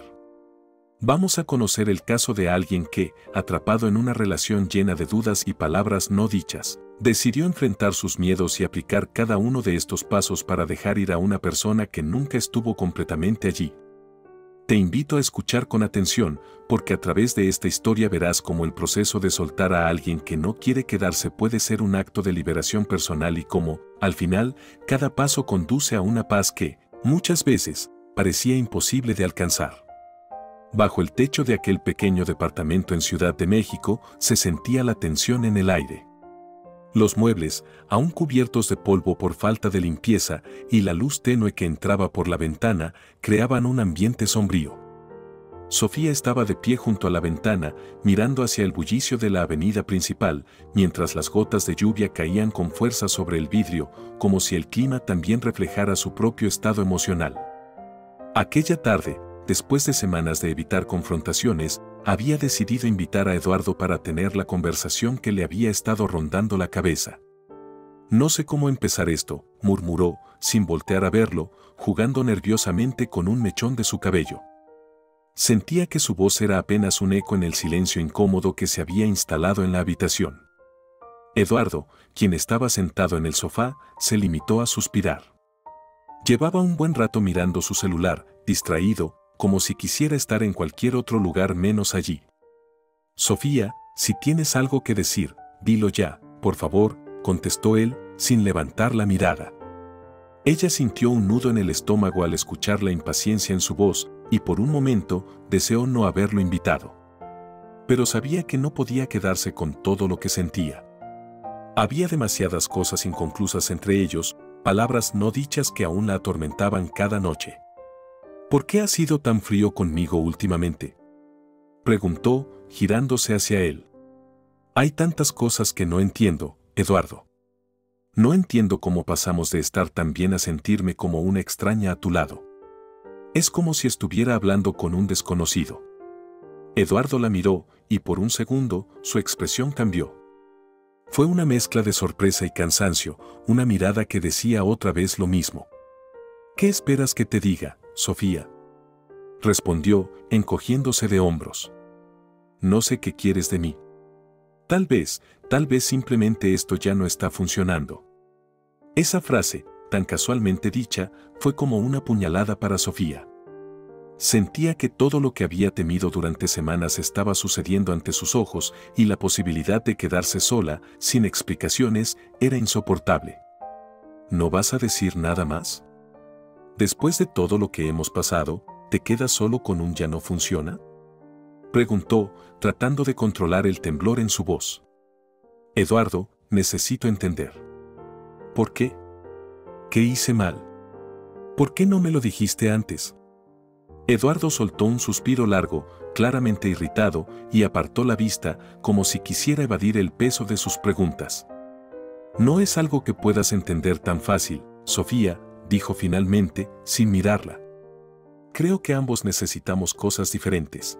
Vamos a conocer el caso de alguien que, atrapado en una relación llena de dudas y palabras no dichas, decidió enfrentar sus miedos y aplicar cada uno de estos pasos para dejar ir a una persona que nunca estuvo completamente allí. Te invito a escuchar con atención, porque a través de esta historia verás cómo el proceso de soltar a alguien que no quiere quedarse puede ser un acto de liberación personal y cómo, al final, cada paso conduce a una paz que, muchas veces, parecía imposible de alcanzar. Bajo el techo de aquel pequeño departamento en Ciudad de México, se sentía la tensión en el aire. Los muebles, aún cubiertos de polvo por falta de limpieza, y la luz tenue que entraba por la ventana, creaban un ambiente sombrío. Sofía estaba de pie junto a la ventana, mirando hacia el bullicio de la avenida principal, mientras las gotas de lluvia caían con fuerza sobre el vidrio, como si el clima también reflejara su propio estado emocional. Aquella tarde, después de semanas de evitar confrontaciones, había decidido invitar a Eduardo para tener la conversación que le había estado rondando la cabeza. No sé cómo empezar esto, murmuró, sin voltear a verlo, jugando nerviosamente con un mechón de su cabello. Sentía que su voz era apenas un eco en el silencio incómodo que se había instalado en la habitación. Eduardo, quien estaba sentado en el sofá, se limitó a suspirar. Llevaba un buen rato mirando su celular, distraído, como si quisiera estar en cualquier otro lugar menos allí. Sofía, si tienes algo que decir, dilo ya, por favor, contestó él, sin levantar la mirada. Ella sintió un nudo en el estómago al escuchar la impaciencia en su voz, y por un momento deseó no haberlo invitado. Pero sabía que no podía quedarse con todo lo que sentía. Había demasiadas cosas inconclusas entre ellos, palabras no dichas que aún la atormentaban cada noche. ¿Por qué has sido tan frío conmigo últimamente?, preguntó, girándose hacia él. Hay tantas cosas que no entiendo, Eduardo. No entiendo cómo pasamos de estar tan bien a sentirme como una extraña a tu lado. Es como si estuviera hablando con un desconocido. Eduardo la miró, y por un segundo, su expresión cambió. Fue una mezcla de sorpresa y cansancio, una mirada que decía otra vez lo mismo. ¿Qué esperas que te diga, Sofía?, respondió, encogiéndose de hombros. No sé qué quieres de mí. Tal vez, tal vez simplemente esto ya no está funcionando. Esa frase, tan casualmente dicha, fue como una puñalada para Sofía. Sentía que todo lo que había temido durante semanas estaba sucediendo ante sus ojos y la posibilidad de quedarse sola, sin explicaciones, era insoportable. ¿No vas a decir nada más? Después de todo lo que hemos pasado, ¿te quedas solo con un ya no funciona?, preguntó, tratando de controlar el temblor en su voz. Eduardo, necesito entender. ¿Por qué? ¿Qué hice mal? ¿Por qué no me lo dijiste antes? Eduardo soltó un suspiro largo, claramente irritado, y apartó la vista, como si quisiera evadir el peso de sus preguntas. No es algo que puedas entender tan fácil, Sofía, dijo finalmente, sin mirarla. Creo que ambos necesitamos cosas diferentes.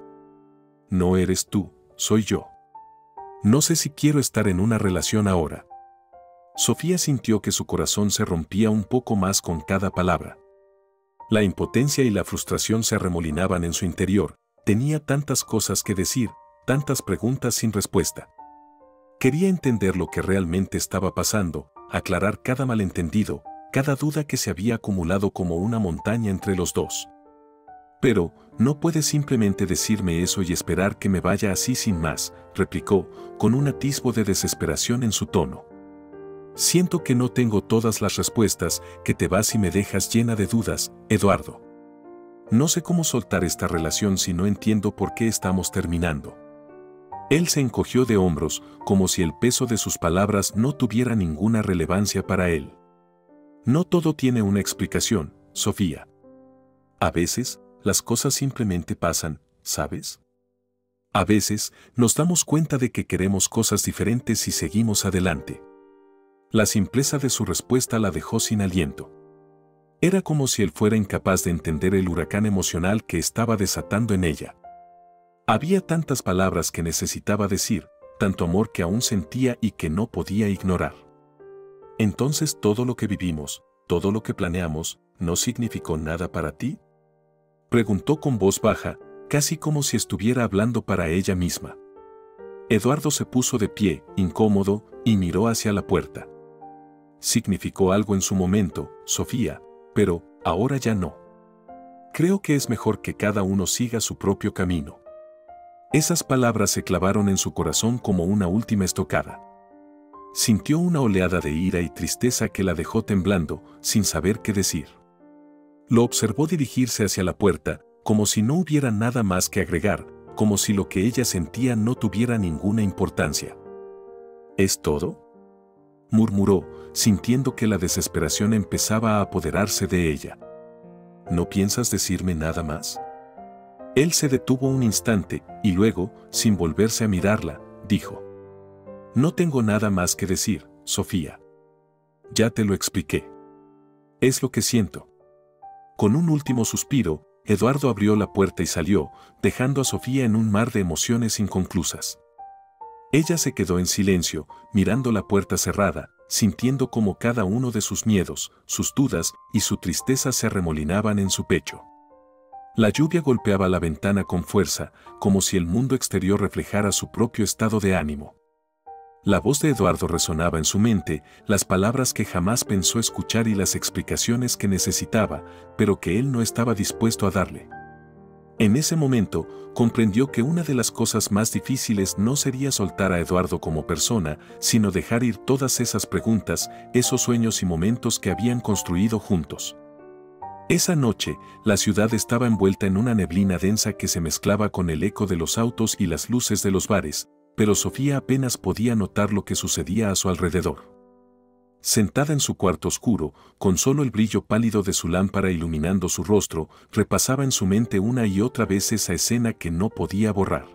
No eres tú, soy yo. No sé si quiero estar en una relación ahora. Sofía sintió que su corazón se rompía un poco más con cada palabra. La impotencia y la frustración se arremolinaban en su interior. Tenía tantas cosas que decir, tantas preguntas sin respuesta. Quería entender lo que realmente estaba pasando, aclarar cada malentendido, cada duda que se había acumulado como una montaña entre los dos. Pero, no puedes simplemente decirme eso y esperar que me vaya así sin más, replicó, con un atisbo de desesperación en su tono. Siento que no tengo todas las respuestas, que te vas y me dejas llena de dudas, Eduardo. No sé cómo soltar esta relación si no entiendo por qué estamos terminando. Él se encogió de hombros, como si el peso de sus palabras no tuviera ninguna relevancia para él. No todo tiene una explicación, Sofía. A veces, las cosas simplemente pasan, ¿sabes? A veces, nos damos cuenta de que queremos cosas diferentes y seguimos adelante. La simpleza de su respuesta la dejó sin aliento. Era como si él fuera incapaz de entender el huracán emocional que estaba desatando en ella. Había tantas palabras que necesitaba decir, tanto amor que aún sentía y que no podía ignorar. Entonces todo lo que vivimos, todo lo que planeamos, ¿no significó nada para ti? Preguntó con voz baja, casi como si estuviera hablando para ella misma. Eduardo se puso de pie, incómodo, y miró hacia la puerta. Significó algo en su momento, Sofía, pero ahora ya no. Creo que es mejor que cada uno siga su propio camino. Esas palabras se clavaron en su corazón como una última estocada. Sintió una oleada de ira y tristeza que la dejó temblando, sin saber qué decir. Lo observó dirigirse hacia la puerta, como si no hubiera nada más que agregar, como si lo que ella sentía no tuviera ninguna importancia. ¿Es todo?, murmuró, sintiendo que la desesperación empezaba a apoderarse de ella. ¿No piensas decirme nada más? Él se detuvo un instante, y luego, sin volverse a mirarla, dijo: No tengo nada más que decir, Sofía. Ya te lo expliqué. Es lo que siento. Con un último suspiro, Eduardo abrió la puerta y salió, dejando a Sofía en un mar de emociones inconclusas. Ella se quedó en silencio, mirando la puerta cerrada, sintiendo como cada uno de sus miedos, sus dudas y su tristeza se arremolinaban en su pecho. La lluvia golpeaba la ventana con fuerza, como si el mundo exterior reflejara su propio estado de ánimo. La voz de Eduardo resonaba en su mente, las palabras que jamás pensó escuchar y las explicaciones que necesitaba, pero que él no estaba dispuesto a darle. En ese momento, comprendió que una de las cosas más difíciles no sería soltar a Eduardo como persona, sino dejar ir todas esas preguntas, esos sueños y momentos que habían construido juntos. Esa noche, la ciudad estaba envuelta en una neblina densa que se mezclaba con el eco de los autos y las luces de los bares, pero Sofía apenas podía notar lo que sucedía a su alrededor. Sentada en su cuarto oscuro, con solo el brillo pálido de su lámpara iluminando su rostro, repasaba en su mente una y otra vez esa escena que no podía borrar.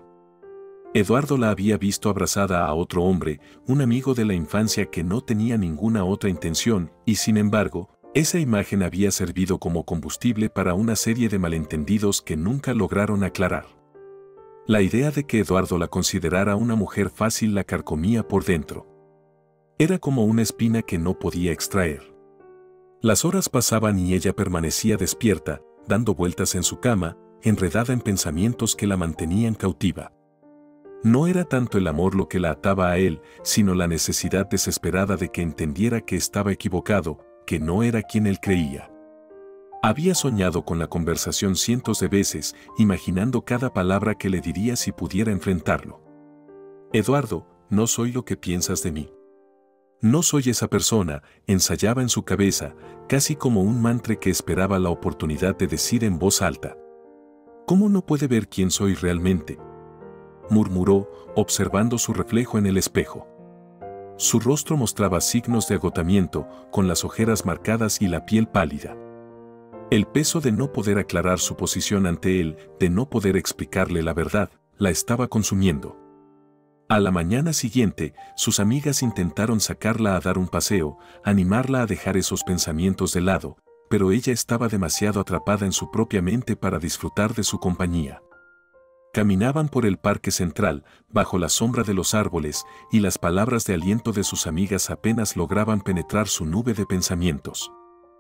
Eduardo la había visto abrazada a otro hombre, un amigo de la infancia que no tenía ninguna otra intención, y sin embargo, esa imagen había servido como combustible para una serie de malentendidos que nunca lograron aclarar. La idea de que Eduardo la considerara una mujer fácil la carcomía por dentro. Era como una espina que no podía extraer. Las horas pasaban y ella permanecía despierta, dando vueltas en su cama, enredada en pensamientos que la mantenían cautiva. No era tanto el amor lo que la ataba a él, sino la necesidad desesperada de que entendiera que estaba equivocado, que no era quien él creía. Había soñado con la conversación cientos de veces, imaginando cada palabra que le diría si pudiera enfrentarlo. Eduardo, no soy lo que piensas de mí. No soy esa persona, ensayaba en su cabeza, casi como un mantra que esperaba la oportunidad de decir en voz alta. ¿Cómo no puede ver quién soy realmente?, murmuró, observando su reflejo en el espejo. Su rostro mostraba signos de agotamiento, con las ojeras marcadas y la piel pálida. El peso de no poder aclarar su posición ante él, de no poder explicarle la verdad, la estaba consumiendo. A la mañana siguiente, sus amigas intentaron sacarla a dar un paseo, animarla a dejar esos pensamientos de lado, pero ella estaba demasiado atrapada en su propia mente para disfrutar de su compañía. Caminaban por el parque central, bajo la sombra de los árboles, y las palabras de aliento de sus amigas apenas lograban penetrar su nube de pensamientos.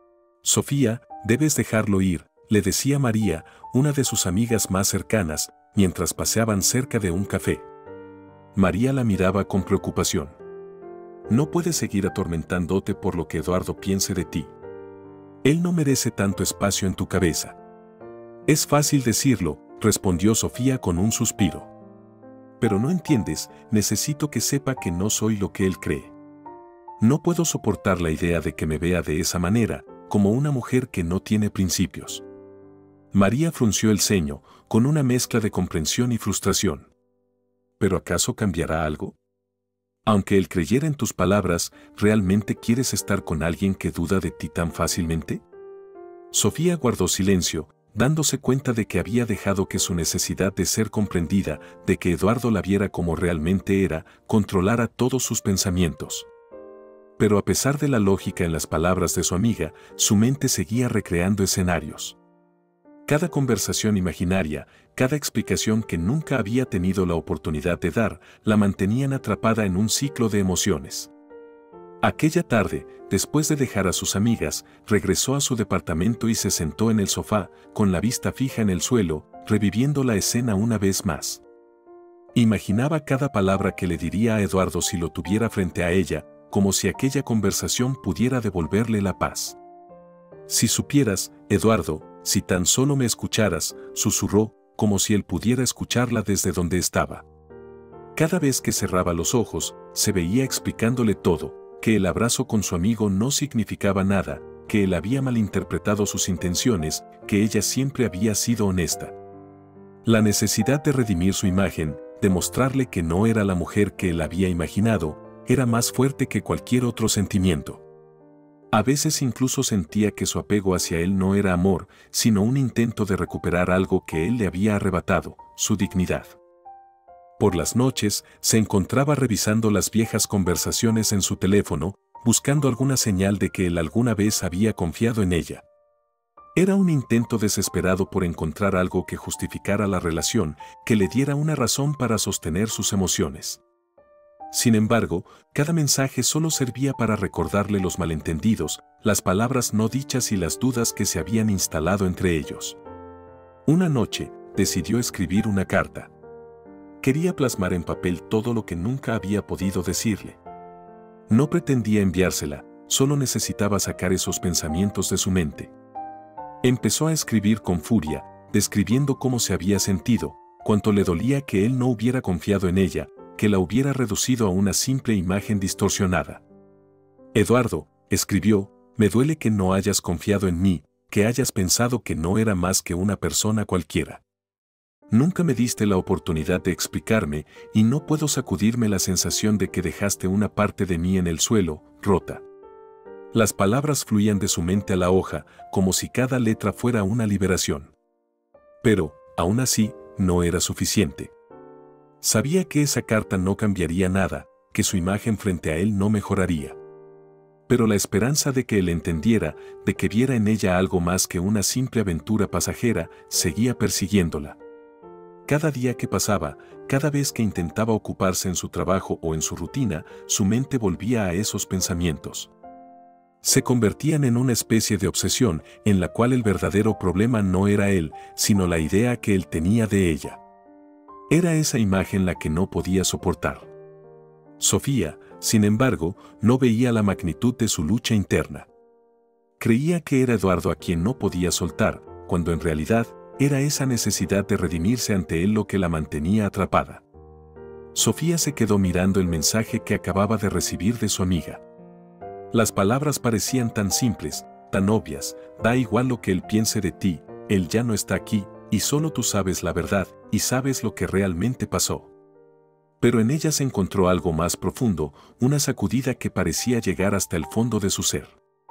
Sofía, debes dejarlo ir, le decía María, una de sus amigas más cercanas, mientras paseaban cerca de un café. María la miraba con preocupación. No puedes seguir atormentándote por lo que Eduardo piense de ti. Él no merece tanto espacio en tu cabeza. Es fácil decirlo, respondió Sofía con un suspiro. Pero no entiendes, necesito que sepa que no soy lo que él cree. No puedo soportar la idea de que me vea de esa manera, como una mujer que no tiene principios. María frunció el ceño, con una mezcla de comprensión y frustración. ¿Pero acaso cambiará algo? Aunque él creyera en tus palabras, ¿realmente quieres estar con alguien que duda de ti tan fácilmente? Sofía guardó silencio, dándose cuenta de que había dejado que su necesidad de ser comprendida, de que Eduardo la viera como realmente era, controlara todos sus pensamientos. Pero a pesar de la lógica en las palabras de su amiga, su mente seguía recreando escenarios. Cada conversación imaginaria, cada explicación que nunca había tenido la oportunidad de dar, la mantenían atrapada en un ciclo de emociones. Aquella tarde, después de dejar a sus amigas, regresó a su departamento y se sentó en el sofá, con la vista fija en el suelo, reviviendo la escena una vez más. Imaginaba cada palabra que le diría a Eduardo si lo tuviera frente a ella, como si aquella conversación pudiera devolverle la paz. Si supieras, Eduardo, si tan solo me escucharas, susurró, como si él pudiera escucharla desde donde estaba. Cada vez que cerraba los ojos, se veía explicándole todo, que el abrazo con su amigo no significaba nada, que él había malinterpretado sus intenciones, que ella siempre había sido honesta. La necesidad de redimir su imagen, de mostrarle que no era la mujer que él había imaginado, era más fuerte que cualquier otro sentimiento. A veces incluso sentía que su apego hacia él no era amor, sino un intento de recuperar algo que él le había arrebatado, su dignidad. Por las noches, se encontraba revisando las viejas conversaciones en su teléfono, buscando alguna señal de que él alguna vez había confiado en ella. Era un intento desesperado por encontrar algo que justificara la relación, que le diera una razón para sostener sus emociones. Sin embargo, cada mensaje solo servía para recordarle los malentendidos, las palabras no dichas y las dudas que se habían instalado entre ellos. Una noche, decidió escribir una carta. Quería plasmar en papel todo lo que nunca había podido decirle. No pretendía enviársela, solo necesitaba sacar esos pensamientos de su mente. Empezó a escribir con furia, describiendo cómo se había sentido, cuánto le dolía que él no hubiera confiado en ella, que la hubiera reducido a una simple imagen distorsionada. Eduardo, escribió, me duele que no hayas confiado en mí, que hayas pensado que no era más que una persona cualquiera. Nunca me diste la oportunidad de explicarme y no puedo sacudirme la sensación de que dejaste una parte de mí en el suelo, rota. Las palabras fluían de su mente a la hoja, como si cada letra fuera una liberación. Pero, aún así, no era suficiente. Sabía que esa carta no cambiaría nada, que su imagen frente a él no mejoraría. Pero la esperanza de que él entendiera, de que viera en ella algo más que una simple aventura pasajera, seguía persiguiéndola. Cada día que pasaba, cada vez que intentaba ocuparse en su trabajo o en su rutina, su mente volvía a esos pensamientos. Se convertían en una especie de obsesión, en la cual el verdadero problema no era él, sino la idea que él tenía de ella. Era esa imagen la que no podía soportar. Sofía, sin embargo, no veía la magnitud de su lucha interna. Creía que era Eduardo a quien no podía soltar, cuando en realidad era esa necesidad de redimirse ante él lo que la mantenía atrapada. Sofía se quedó mirando el mensaje que acababa de recibir de su amiga. Las palabras parecían tan simples, tan obvias, da igual lo que él piense de ti, él ya no está aquí, y solo tú sabes la verdad, y sabes lo que realmente pasó. Pero en ella se encontró algo más profundo, una sacudida que parecía llegar hasta el fondo de su ser.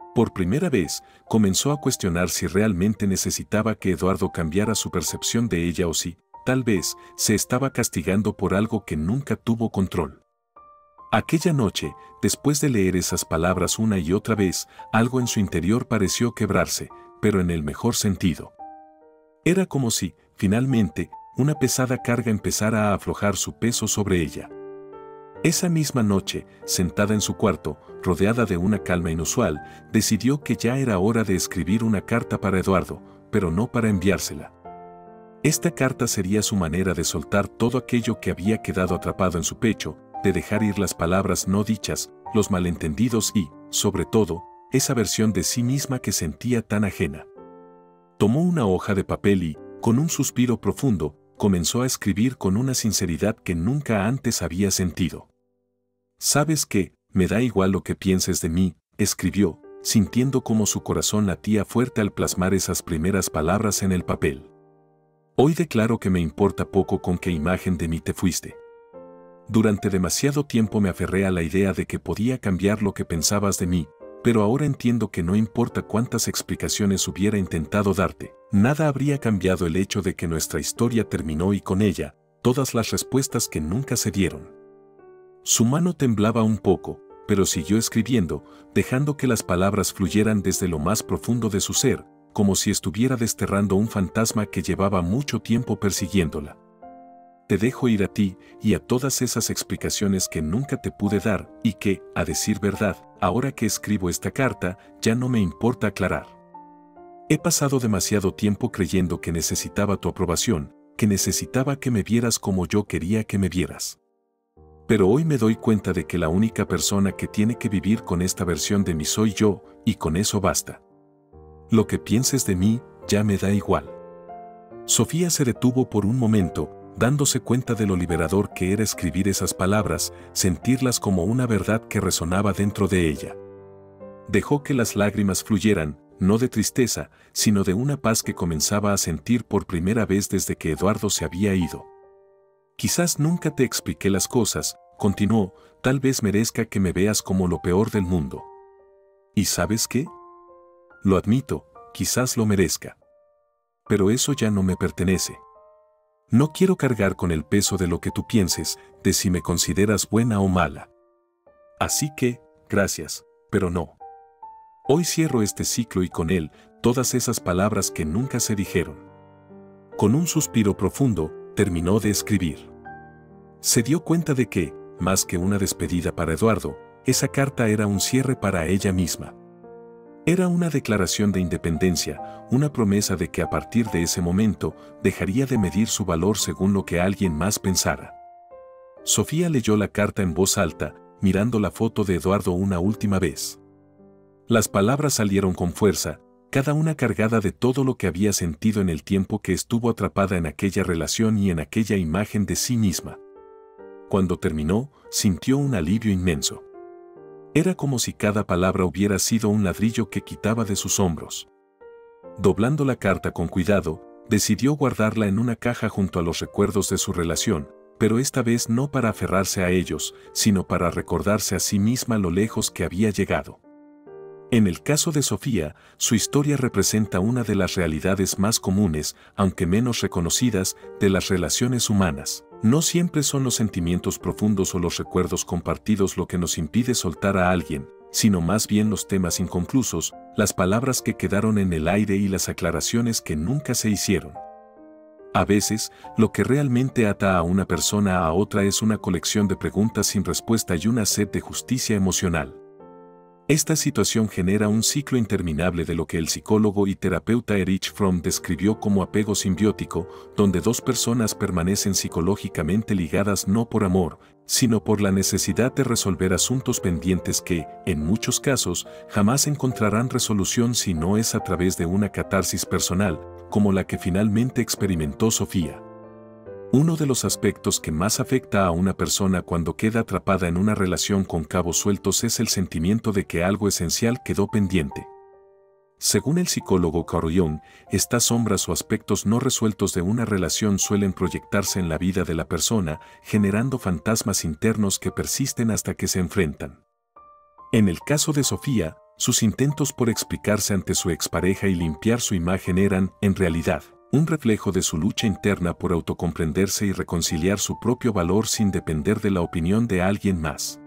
Por primera vez, comenzó a cuestionar si realmente necesitaba que Eduardo cambiara su percepción de ella o si, tal vez, se estaba castigando por algo que nunca tuvo control. Aquella noche, después de leer esas palabras una y otra vez, algo en su interior pareció quebrarse, pero en el mejor sentido. Era como si, finalmente, una pesada carga empezara a aflojar su peso sobre ella. Esa misma noche, sentada en su cuarto, rodeada de una calma inusual, decidió que ya era hora de escribir una carta para Eduardo, pero no para enviársela. Esta carta sería su manera de soltar todo aquello que había quedado atrapado en su pecho, de dejar ir las palabras no dichas, los malentendidos y, sobre todo, esa versión de sí misma que sentía tan ajena. Tomó una hoja de papel y, con un suspiro profundo, comenzó a escribir con una sinceridad que nunca antes había sentido. «¿Sabes qué? Me da igual lo que pienses de mí», escribió, sintiendo cómo su corazón latía fuerte al plasmar esas primeras palabras en el papel. «Hoy declaro que me importa poco con qué imagen de mí te fuiste. Durante demasiado tiempo me aferré a la idea de que podía cambiar lo que pensabas de mí, pero ahora entiendo que no importa cuántas explicaciones hubiera intentado darte, nada habría cambiado el hecho de que nuestra historia terminó y con ella, todas las respuestas que nunca se dieron». Su mano temblaba un poco, pero siguió escribiendo, dejando que las palabras fluyeran desde lo más profundo de su ser, como si estuviera desterrando un fantasma que llevaba mucho tiempo persiguiéndola. «Te dejo ir a ti y a todas esas explicaciones que nunca te pude dar y que, a decir verdad, ahora que escribo esta carta, ya no me importa aclarar. He pasado demasiado tiempo creyendo que necesitaba tu aprobación, que necesitaba que me vieras como yo quería que me vieras. Pero hoy me doy cuenta de que la única persona que tiene que vivir con esta versión de mí soy yo, y con eso basta. Lo que pienses de mí, ya me da igual». Sofía se detuvo por un momento, dándose cuenta de lo liberador que era escribir esas palabras, sentirlas como una verdad que resonaba dentro de ella. Dejó que las lágrimas fluyeran, no de tristeza, sino de una paz que comenzaba a sentir por primera vez desde que Eduardo se había ido. «Quizás nunca te expliqué las cosas», continuó, «tal vez merezca que me veas como lo peor del mundo. ¿Y sabes qué? Lo admito, quizás lo merezca. Pero eso ya no me pertenece. No quiero cargar con el peso de lo que tú pienses, de si me consideras buena o mala. Así que, gracias, pero no. Hoy cierro este ciclo y con él, todas esas palabras que nunca se dijeron». Con un suspiro profundo, terminó de escribir. Se dio cuenta de que, más que una despedida para Eduardo, esa carta era un cierre para ella misma. Era una declaración de independencia, una promesa de que a partir de ese momento dejaría de medir su valor según lo que alguien más pensara. Sofía leyó la carta en voz alta, mirando la foto de Eduardo una última vez. Las palabras salieron con fuerza, cada una cargada de todo lo que había sentido en el tiempo que estuvo atrapada en aquella relación y en aquella imagen de sí misma. Cuando terminó, sintió un alivio inmenso. Era como si cada palabra hubiera sido un ladrillo que quitaba de sus hombros. Doblando la carta con cuidado, decidió guardarla en una caja junto a los recuerdos de su relación, pero esta vez no para aferrarse a ellos, sino para recordarse a sí misma lo lejos que había llegado. En el caso de Sofía, su historia representa una de las realidades más comunes, aunque menos reconocidas, de las relaciones humanas. No siempre son los sentimientos profundos o los recuerdos compartidos lo que nos impide soltar a alguien, sino más bien los temas inconclusos, las palabras que quedaron en el aire y las aclaraciones que nunca se hicieron. A veces, lo que realmente ata a una persona a otra es una colección de preguntas sin respuesta y una sed de justicia emocional. Esta situación genera un ciclo interminable de lo que el psicólogo y terapeuta Erich Fromm describió como apego simbiótico, donde dos personas permanecen psicológicamente ligadas no por amor, sino por la necesidad de resolver asuntos pendientes que, en muchos casos, jamás encontrarán resolución si no es a través de una catarsis personal, como la que finalmente experimentó Sofía. Uno de los aspectos que más afecta a una persona cuando queda atrapada en una relación con cabos sueltos es el sentimiento de que algo esencial quedó pendiente. Según el psicólogo Carl Jung, estas sombras o aspectos no resueltos de una relación suelen proyectarse en la vida de la persona, generando fantasmas internos que persisten hasta que se enfrentan. En el caso de Sofía, Sus intentos por explicarse ante su expareja y limpiar su imagen eran, en realidad, un reflejo de su lucha interna por autocomprenderse y reconciliar su propio valor sin depender de la opinión de alguien más.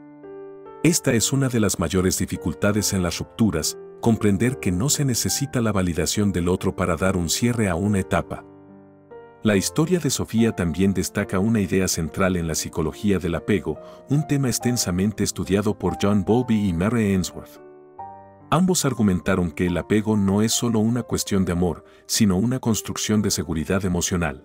Esta es una de las mayores dificultades en las rupturas, comprender que no se necesita la validación del otro para dar un cierre a una etapa. La historia de Sofía también destaca una idea central en la psicología del apego, un tema extensamente estudiado por John Bowlby y Mary Ainsworth. Ambos argumentaron que el apego no es solo una cuestión de amor, sino una construcción de seguridad emocional.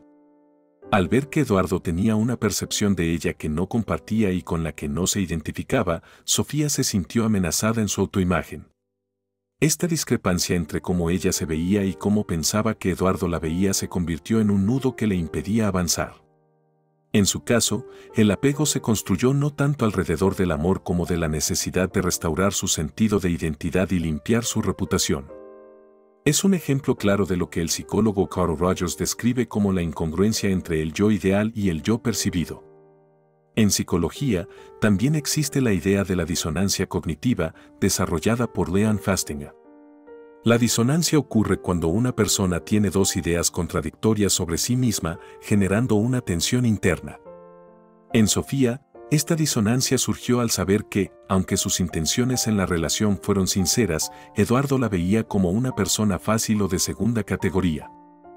Al ver que Eduardo tenía una percepción de ella que no compartía y con la que no se identificaba, Sofía se sintió amenazada en su autoimagen. Esta discrepancia entre cómo ella se veía y cómo pensaba que Eduardo la veía se convirtió en un nudo que le impedía avanzar. En su caso, el apego se construyó no tanto alrededor del amor como de la necesidad de restaurar su sentido de identidad y limpiar su reputación. Es un ejemplo claro de lo que el psicólogo Carl Rogers describe como la incongruencia entre el yo ideal y el yo percibido. En psicología, también existe la idea de la disonancia cognitiva, desarrollada por Leon Fastinger. La disonancia ocurre cuando una persona tiene dos ideas contradictorias sobre sí misma, generando una tensión interna. En Sofía, esta disonancia surgió al saber que, aunque sus intenciones en la relación fueron sinceras, Eduardo la veía como una persona fácil o de segunda categoría.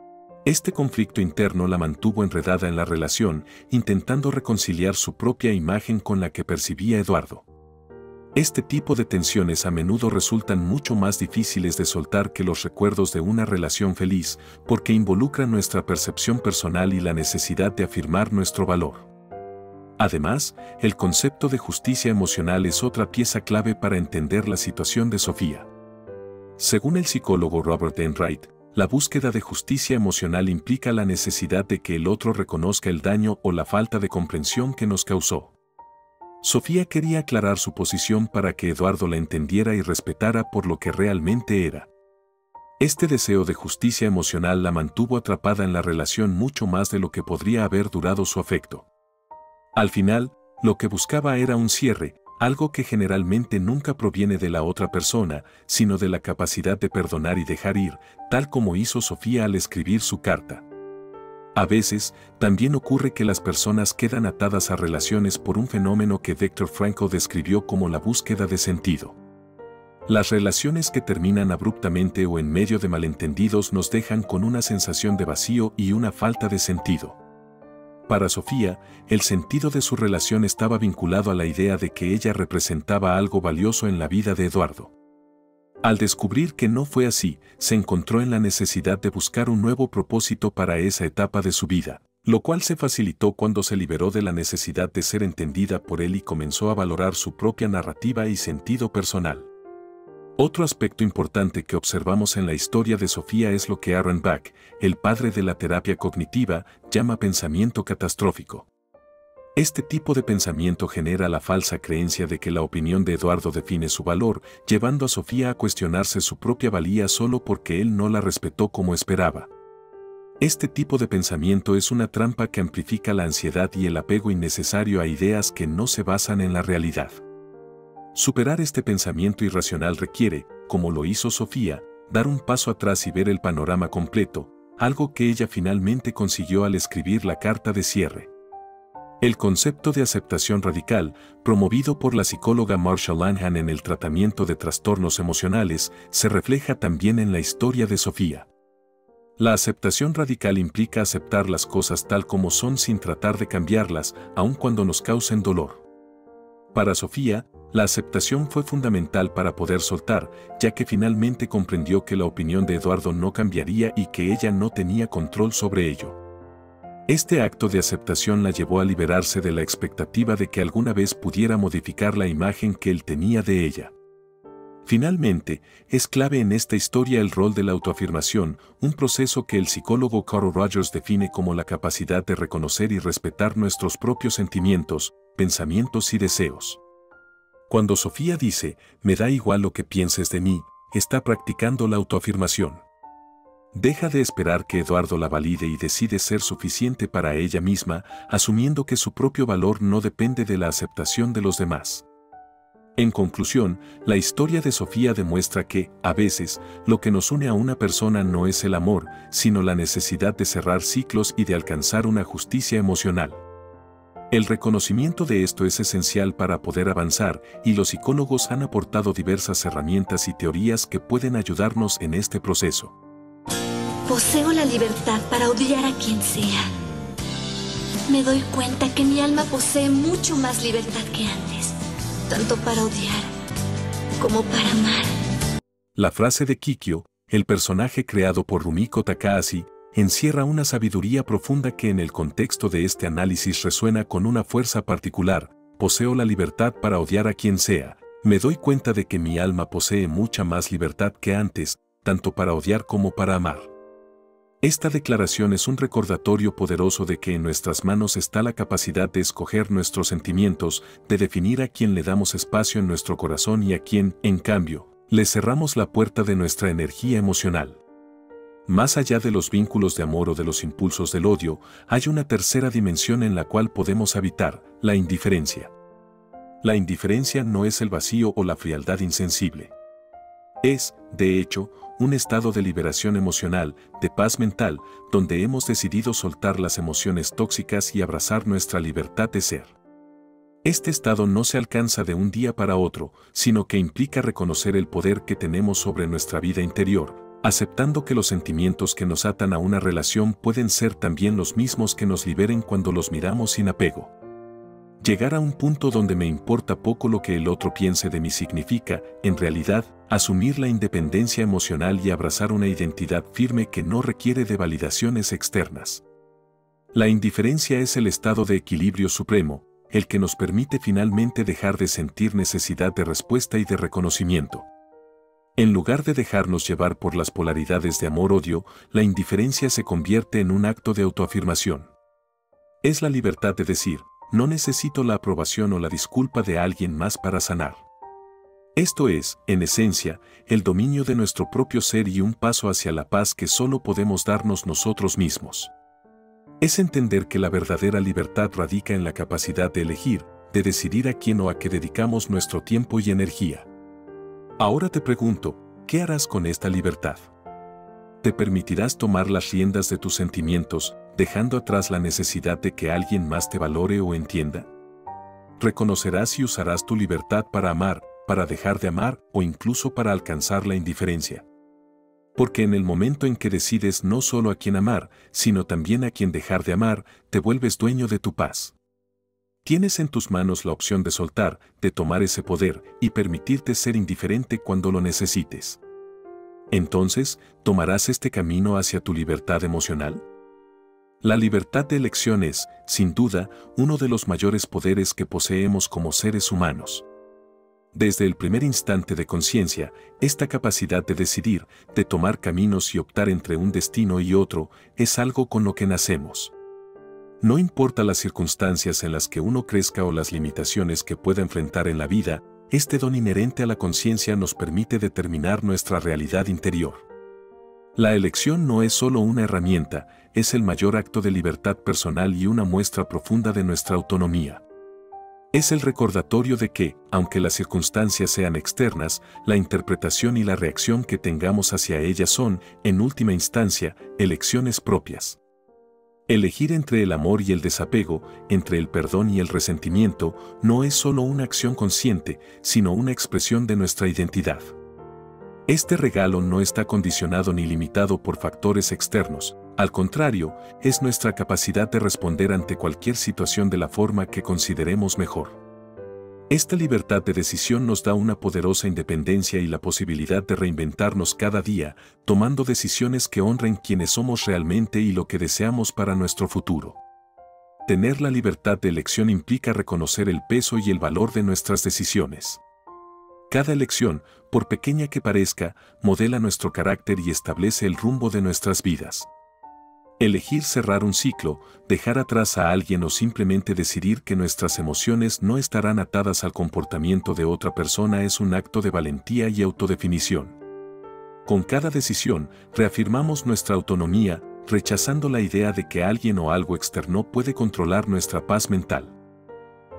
Este conflicto interno la mantuvo enredada en la relación, intentando reconciliar su propia imagen con la que percibía Eduardo. Este tipo de tensiones a menudo resultan mucho más difíciles de soltar que los recuerdos de una relación feliz, porque involucran nuestra percepción personal y la necesidad de afirmar nuestro valor. Además, el concepto de justicia emocional es otra pieza clave para entender la situación de Sofía. Según el psicólogo Robert Enright, la búsqueda de justicia emocional implica la necesidad de que el otro reconozca el daño o la falta de comprensión que nos causó. Sofía quería aclarar su posición para que Eduardo la entendiera y respetara por lo que realmente era. Este deseo de justicia emocional la mantuvo atrapada en la relación mucho más de lo que podría haber durado su afecto. Al final, lo que buscaba era un cierre, algo que generalmente nunca proviene de la otra persona, sino de la capacidad de perdonar y dejar ir, tal como hizo Sofía al escribir su carta. A veces, también ocurre que las personas quedan atadas a relaciones por un fenómeno que Viktor Frankl describió como la búsqueda de sentido. Las relaciones que terminan abruptamente o en medio de malentendidos nos dejan con una sensación de vacío y una falta de sentido. Para Sofía, el sentido de su relación estaba vinculado a la idea de que ella representaba algo valioso en la vida de Eduardo. Al descubrir que no fue así, se encontró en la necesidad de buscar un nuevo propósito para esa etapa de su vida, lo cual se facilitó cuando se liberó de la necesidad de ser entendida por él y comenzó a valorar su propia narrativa y sentido personal. Otro aspecto importante que observamos en la historia de Sofía es lo que Aaron Beck, el padre de la terapia cognitiva, llama pensamiento catastrófico. Este tipo de pensamiento genera la falsa creencia de que la opinión de Eduardo define su valor, llevando a Sofía a cuestionarse su propia valía solo porque él no la respetó como esperaba. Este tipo de pensamiento es una trampa que amplifica la ansiedad y el apego innecesario a ideas que no se basan en la realidad. Superar este pensamiento irracional requiere, como lo hizo Sofía, dar un paso atrás y ver el panorama completo, algo que ella finalmente consiguió al escribir la carta de cierre. El concepto de aceptación radical, promovido por la psicóloga Marsha Langham en el tratamiento de trastornos emocionales, se refleja también en la historia de Sofía. La aceptación radical implica aceptar las cosas tal como son sin tratar de cambiarlas, aun cuando nos causen dolor. Para Sofía, la aceptación fue fundamental para poder soltar, ya que finalmente comprendió que la opinión de Eduardo no cambiaría y que ella no tenía control sobre ello. Este acto de aceptación la llevó a liberarse de la expectativa de que alguna vez pudiera modificar la imagen que él tenía de ella. Finalmente, es clave en esta historia el rol de la autoafirmación, un proceso que el psicólogo Carl Rogers define como la capacidad de reconocer y respetar nuestros propios sentimientos, pensamientos y deseos. Cuando Sofía dice, "Me da igual lo que pienses de mí", está practicando la autoafirmación. Deja de esperar que Eduardo la valide y decide ser suficiente para ella misma, asumiendo que su propio valor no depende de la aceptación de los demás. En conclusión, la historia de Sofía demuestra que, a veces, lo que nos une a una persona no es el amor, sino la necesidad de cerrar ciclos y de alcanzar una justicia emocional. El reconocimiento de esto es esencial para poder avanzar, y los psicólogos han aportado diversas herramientas y teorías que pueden ayudarnos en este proceso. Poseo la libertad para odiar a quien sea. Me doy cuenta que mi alma posee mucho más libertad que antes, tanto para odiar como para amar. La frase de Kikyo, el personaje creado por Rumiko Takahashi, encierra una sabiduría profunda que en el contexto de este análisis resuena con una fuerza particular. Poseo la libertad para odiar a quien sea. Me doy cuenta de que mi alma posee mucha más libertad que antes, tanto para odiar como para amar. Esta declaración es un recordatorio poderoso de que en nuestras manos está la capacidad de escoger nuestros sentimientos, de definir a quién le damos espacio en nuestro corazón y a quién, en cambio, le cerramos la puerta de nuestra energía emocional. Más allá de los vínculos de amor o de los impulsos del odio, hay una tercera dimensión en la cual podemos habitar, la indiferencia. La indiferencia no es el vacío o la frialdad insensible. Es, de hecho, un estado de liberación emocional, de paz mental, donde hemos decidido soltar las emociones tóxicas y abrazar nuestra libertad de ser. Este estado no se alcanza de un día para otro, sino que implica reconocer el poder que tenemos sobre nuestra vida interior, aceptando que los sentimientos que nos atan a una relación pueden ser también los mismos que nos liberen cuando los miramos sin apego. Llegar a un punto donde me importa poco lo que el otro piense de mí significa, en realidad, asumir la independencia emocional y abrazar una identidad firme que no requiere de validaciones externas. La indiferencia es el estado de equilibrio supremo, el que nos permite finalmente dejar de sentir necesidad de respuesta y de reconocimiento. En lugar de dejarnos llevar por las polaridades de amor-odio, la indiferencia se convierte en un acto de autoafirmación. Es la libertad de decir, no necesito la aprobación o la disculpa de alguien más para sanar. Esto es, en esencia, el dominio de nuestro propio ser y un paso hacia la paz que solo podemos darnos nosotros mismos. Es entender que la verdadera libertad radica en la capacidad de elegir, de decidir a quién o a qué dedicamos nuestro tiempo y energía. Ahora te pregunto, ¿qué harás con esta libertad? ¿Te permitirás tomar las riendas de tus sentimientos, dejando atrás la necesidad de que alguien más te valore o entienda? ¿Reconocerás y usarás tu libertad para amar, para dejar de amar o incluso para alcanzar la indiferencia? Porque en el momento en que decides no solo a quién amar, sino también a quién dejar de amar, te vuelves dueño de tu paz. Tienes en tus manos la opción de soltar, de tomar ese poder y permitirte ser indiferente cuando lo necesites. Entonces, ¿tomarás este camino hacia tu libertad emocional? La libertad de elección es, sin duda, uno de los mayores poderes que poseemos como seres humanos. Desde el primer instante de conciencia, esta capacidad de decidir, de tomar caminos y optar entre un destino y otro, es algo con lo que nacemos. No importa las circunstancias en las que uno crezca o las limitaciones que pueda enfrentar en la vida, este don inherente a la conciencia nos permite determinar nuestra realidad interior. La elección no es solo una herramienta, es el mayor acto de libertad personal y una muestra profunda de nuestra autonomía. Es el recordatorio de que, aunque las circunstancias sean externas, la interpretación y la reacción que tengamos hacia ellas son, en última instancia, elecciones propias. Elegir entre el amor y el desapego, entre el perdón y el resentimiento, no es solo una acción consciente, sino una expresión de nuestra identidad. Este regalo no está condicionado ni limitado por factores externos, al contrario, es nuestra capacidad de responder ante cualquier situación de la forma que consideremos mejor. Esta libertad de decisión nos da una poderosa independencia y la posibilidad de reinventarnos cada día, tomando decisiones que honren quienes somos realmente y lo que deseamos para nuestro futuro. Tener la libertad de elección implica reconocer el peso y el valor de nuestras decisiones. Cada elección, por pequeña que parezca, modela nuestro carácter y establece el rumbo de nuestras vidas. Elegir cerrar un ciclo, dejar atrás a alguien o simplemente decidir que nuestras emociones no estarán atadas al comportamiento de otra persona es un acto de valentía y autodefinición. Con cada decisión, reafirmamos nuestra autonomía, rechazando la idea de que alguien o algo externo puede controlar nuestra paz mental.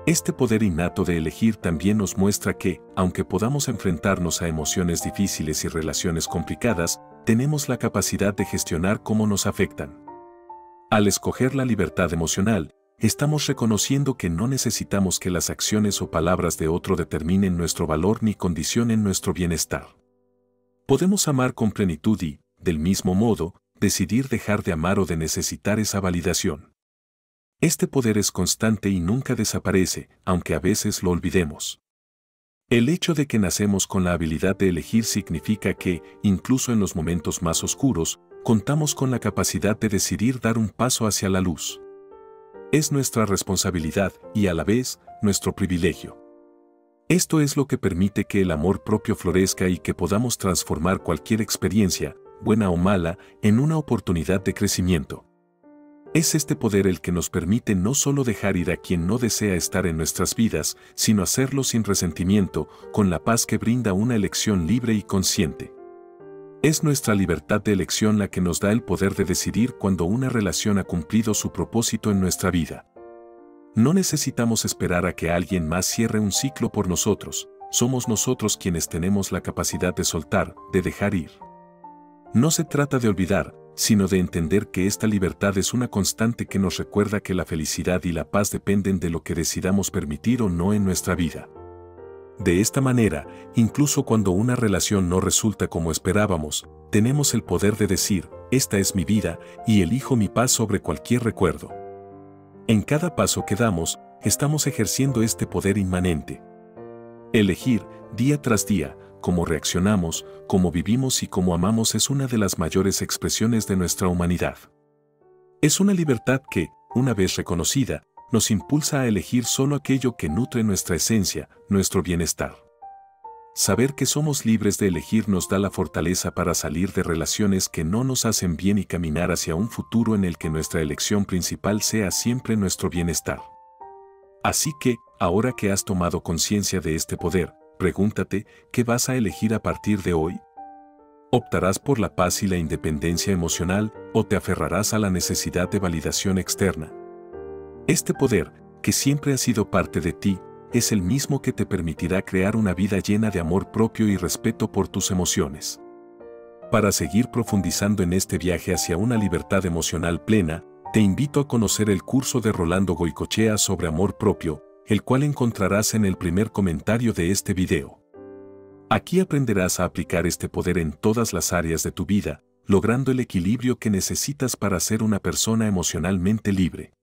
Este poder innato de elegir también nos muestra que, aunque podamos enfrentarnos a emociones difíciles y relaciones complicadas, tenemos la capacidad de gestionar cómo nos afectan. Al escoger la libertad emocional, estamos reconociendo que no necesitamos que las acciones o palabras de otro determinen nuestro valor ni condicionen nuestro bienestar. Podemos amar con plenitud y, del mismo modo, decidir dejar de amar o de necesitar esa validación. Este poder es constante y nunca desaparece, aunque a veces lo olvidemos. El hecho de que nacemos con la habilidad de elegir significa que, incluso en los momentos más oscuros, contamos con la capacidad de decidir dar un paso hacia la luz. Es nuestra responsabilidad y, a la vez, nuestro privilegio. Esto es lo que permite que el amor propio florezca y que podamos transformar cualquier experiencia, buena o mala, en una oportunidad de crecimiento. Es este poder el que nos permite no solo dejar ir a quien no desea estar en nuestras vidas, sino hacerlo sin resentimiento, con la paz que brinda una elección libre y consciente. Es nuestra libertad de elección la que nos da el poder de decidir cuando una relación ha cumplido su propósito en nuestra vida. No necesitamos esperar a que alguien más cierre un ciclo por nosotros, somos nosotros quienes tenemos la capacidad de soltar, de dejar ir. No se trata de olvidar, sino de entender que esta libertad es una constante que nos recuerda que la felicidad y la paz dependen de lo que decidamos permitir o no en nuestra vida. De esta manera, incluso cuando una relación no resulta como esperábamos, tenemos el poder de decir, esta es mi vida, y elijo mi paz sobre cualquier recuerdo. En cada paso que damos, estamos ejerciendo este poder inmanente. Elegir, día tras día, cómo reaccionamos, cómo vivimos y cómo amamos es una de las mayores expresiones de nuestra humanidad. Es una libertad que, una vez reconocida, nos impulsa a elegir solo aquello que nutre nuestra esencia, nuestro bienestar. Saber que somos libres de elegir nos da la fortaleza para salir de relaciones que no nos hacen bien y caminar hacia un futuro en el que nuestra elección principal sea siempre nuestro bienestar. Así que, ahora que has tomado conciencia de este poder, pregúntate, ¿qué vas a elegir a partir de hoy? ¿Optarás por la paz y la independencia emocional o te aferrarás a la necesidad de validación externa? Este poder, que siempre ha sido parte de ti, es el mismo que te permitirá crear una vida llena de amor propio y respeto por tus emociones. Para seguir profundizando en este viaje hacia una libertad emocional plena, te invito a conocer el curso de Rolando Goycochea sobre amor propio, el cual encontrarás en el primer comentario de este video. Aquí aprenderás a aplicar este poder en todas las áreas de tu vida, logrando el equilibrio que necesitas para ser una persona emocionalmente libre.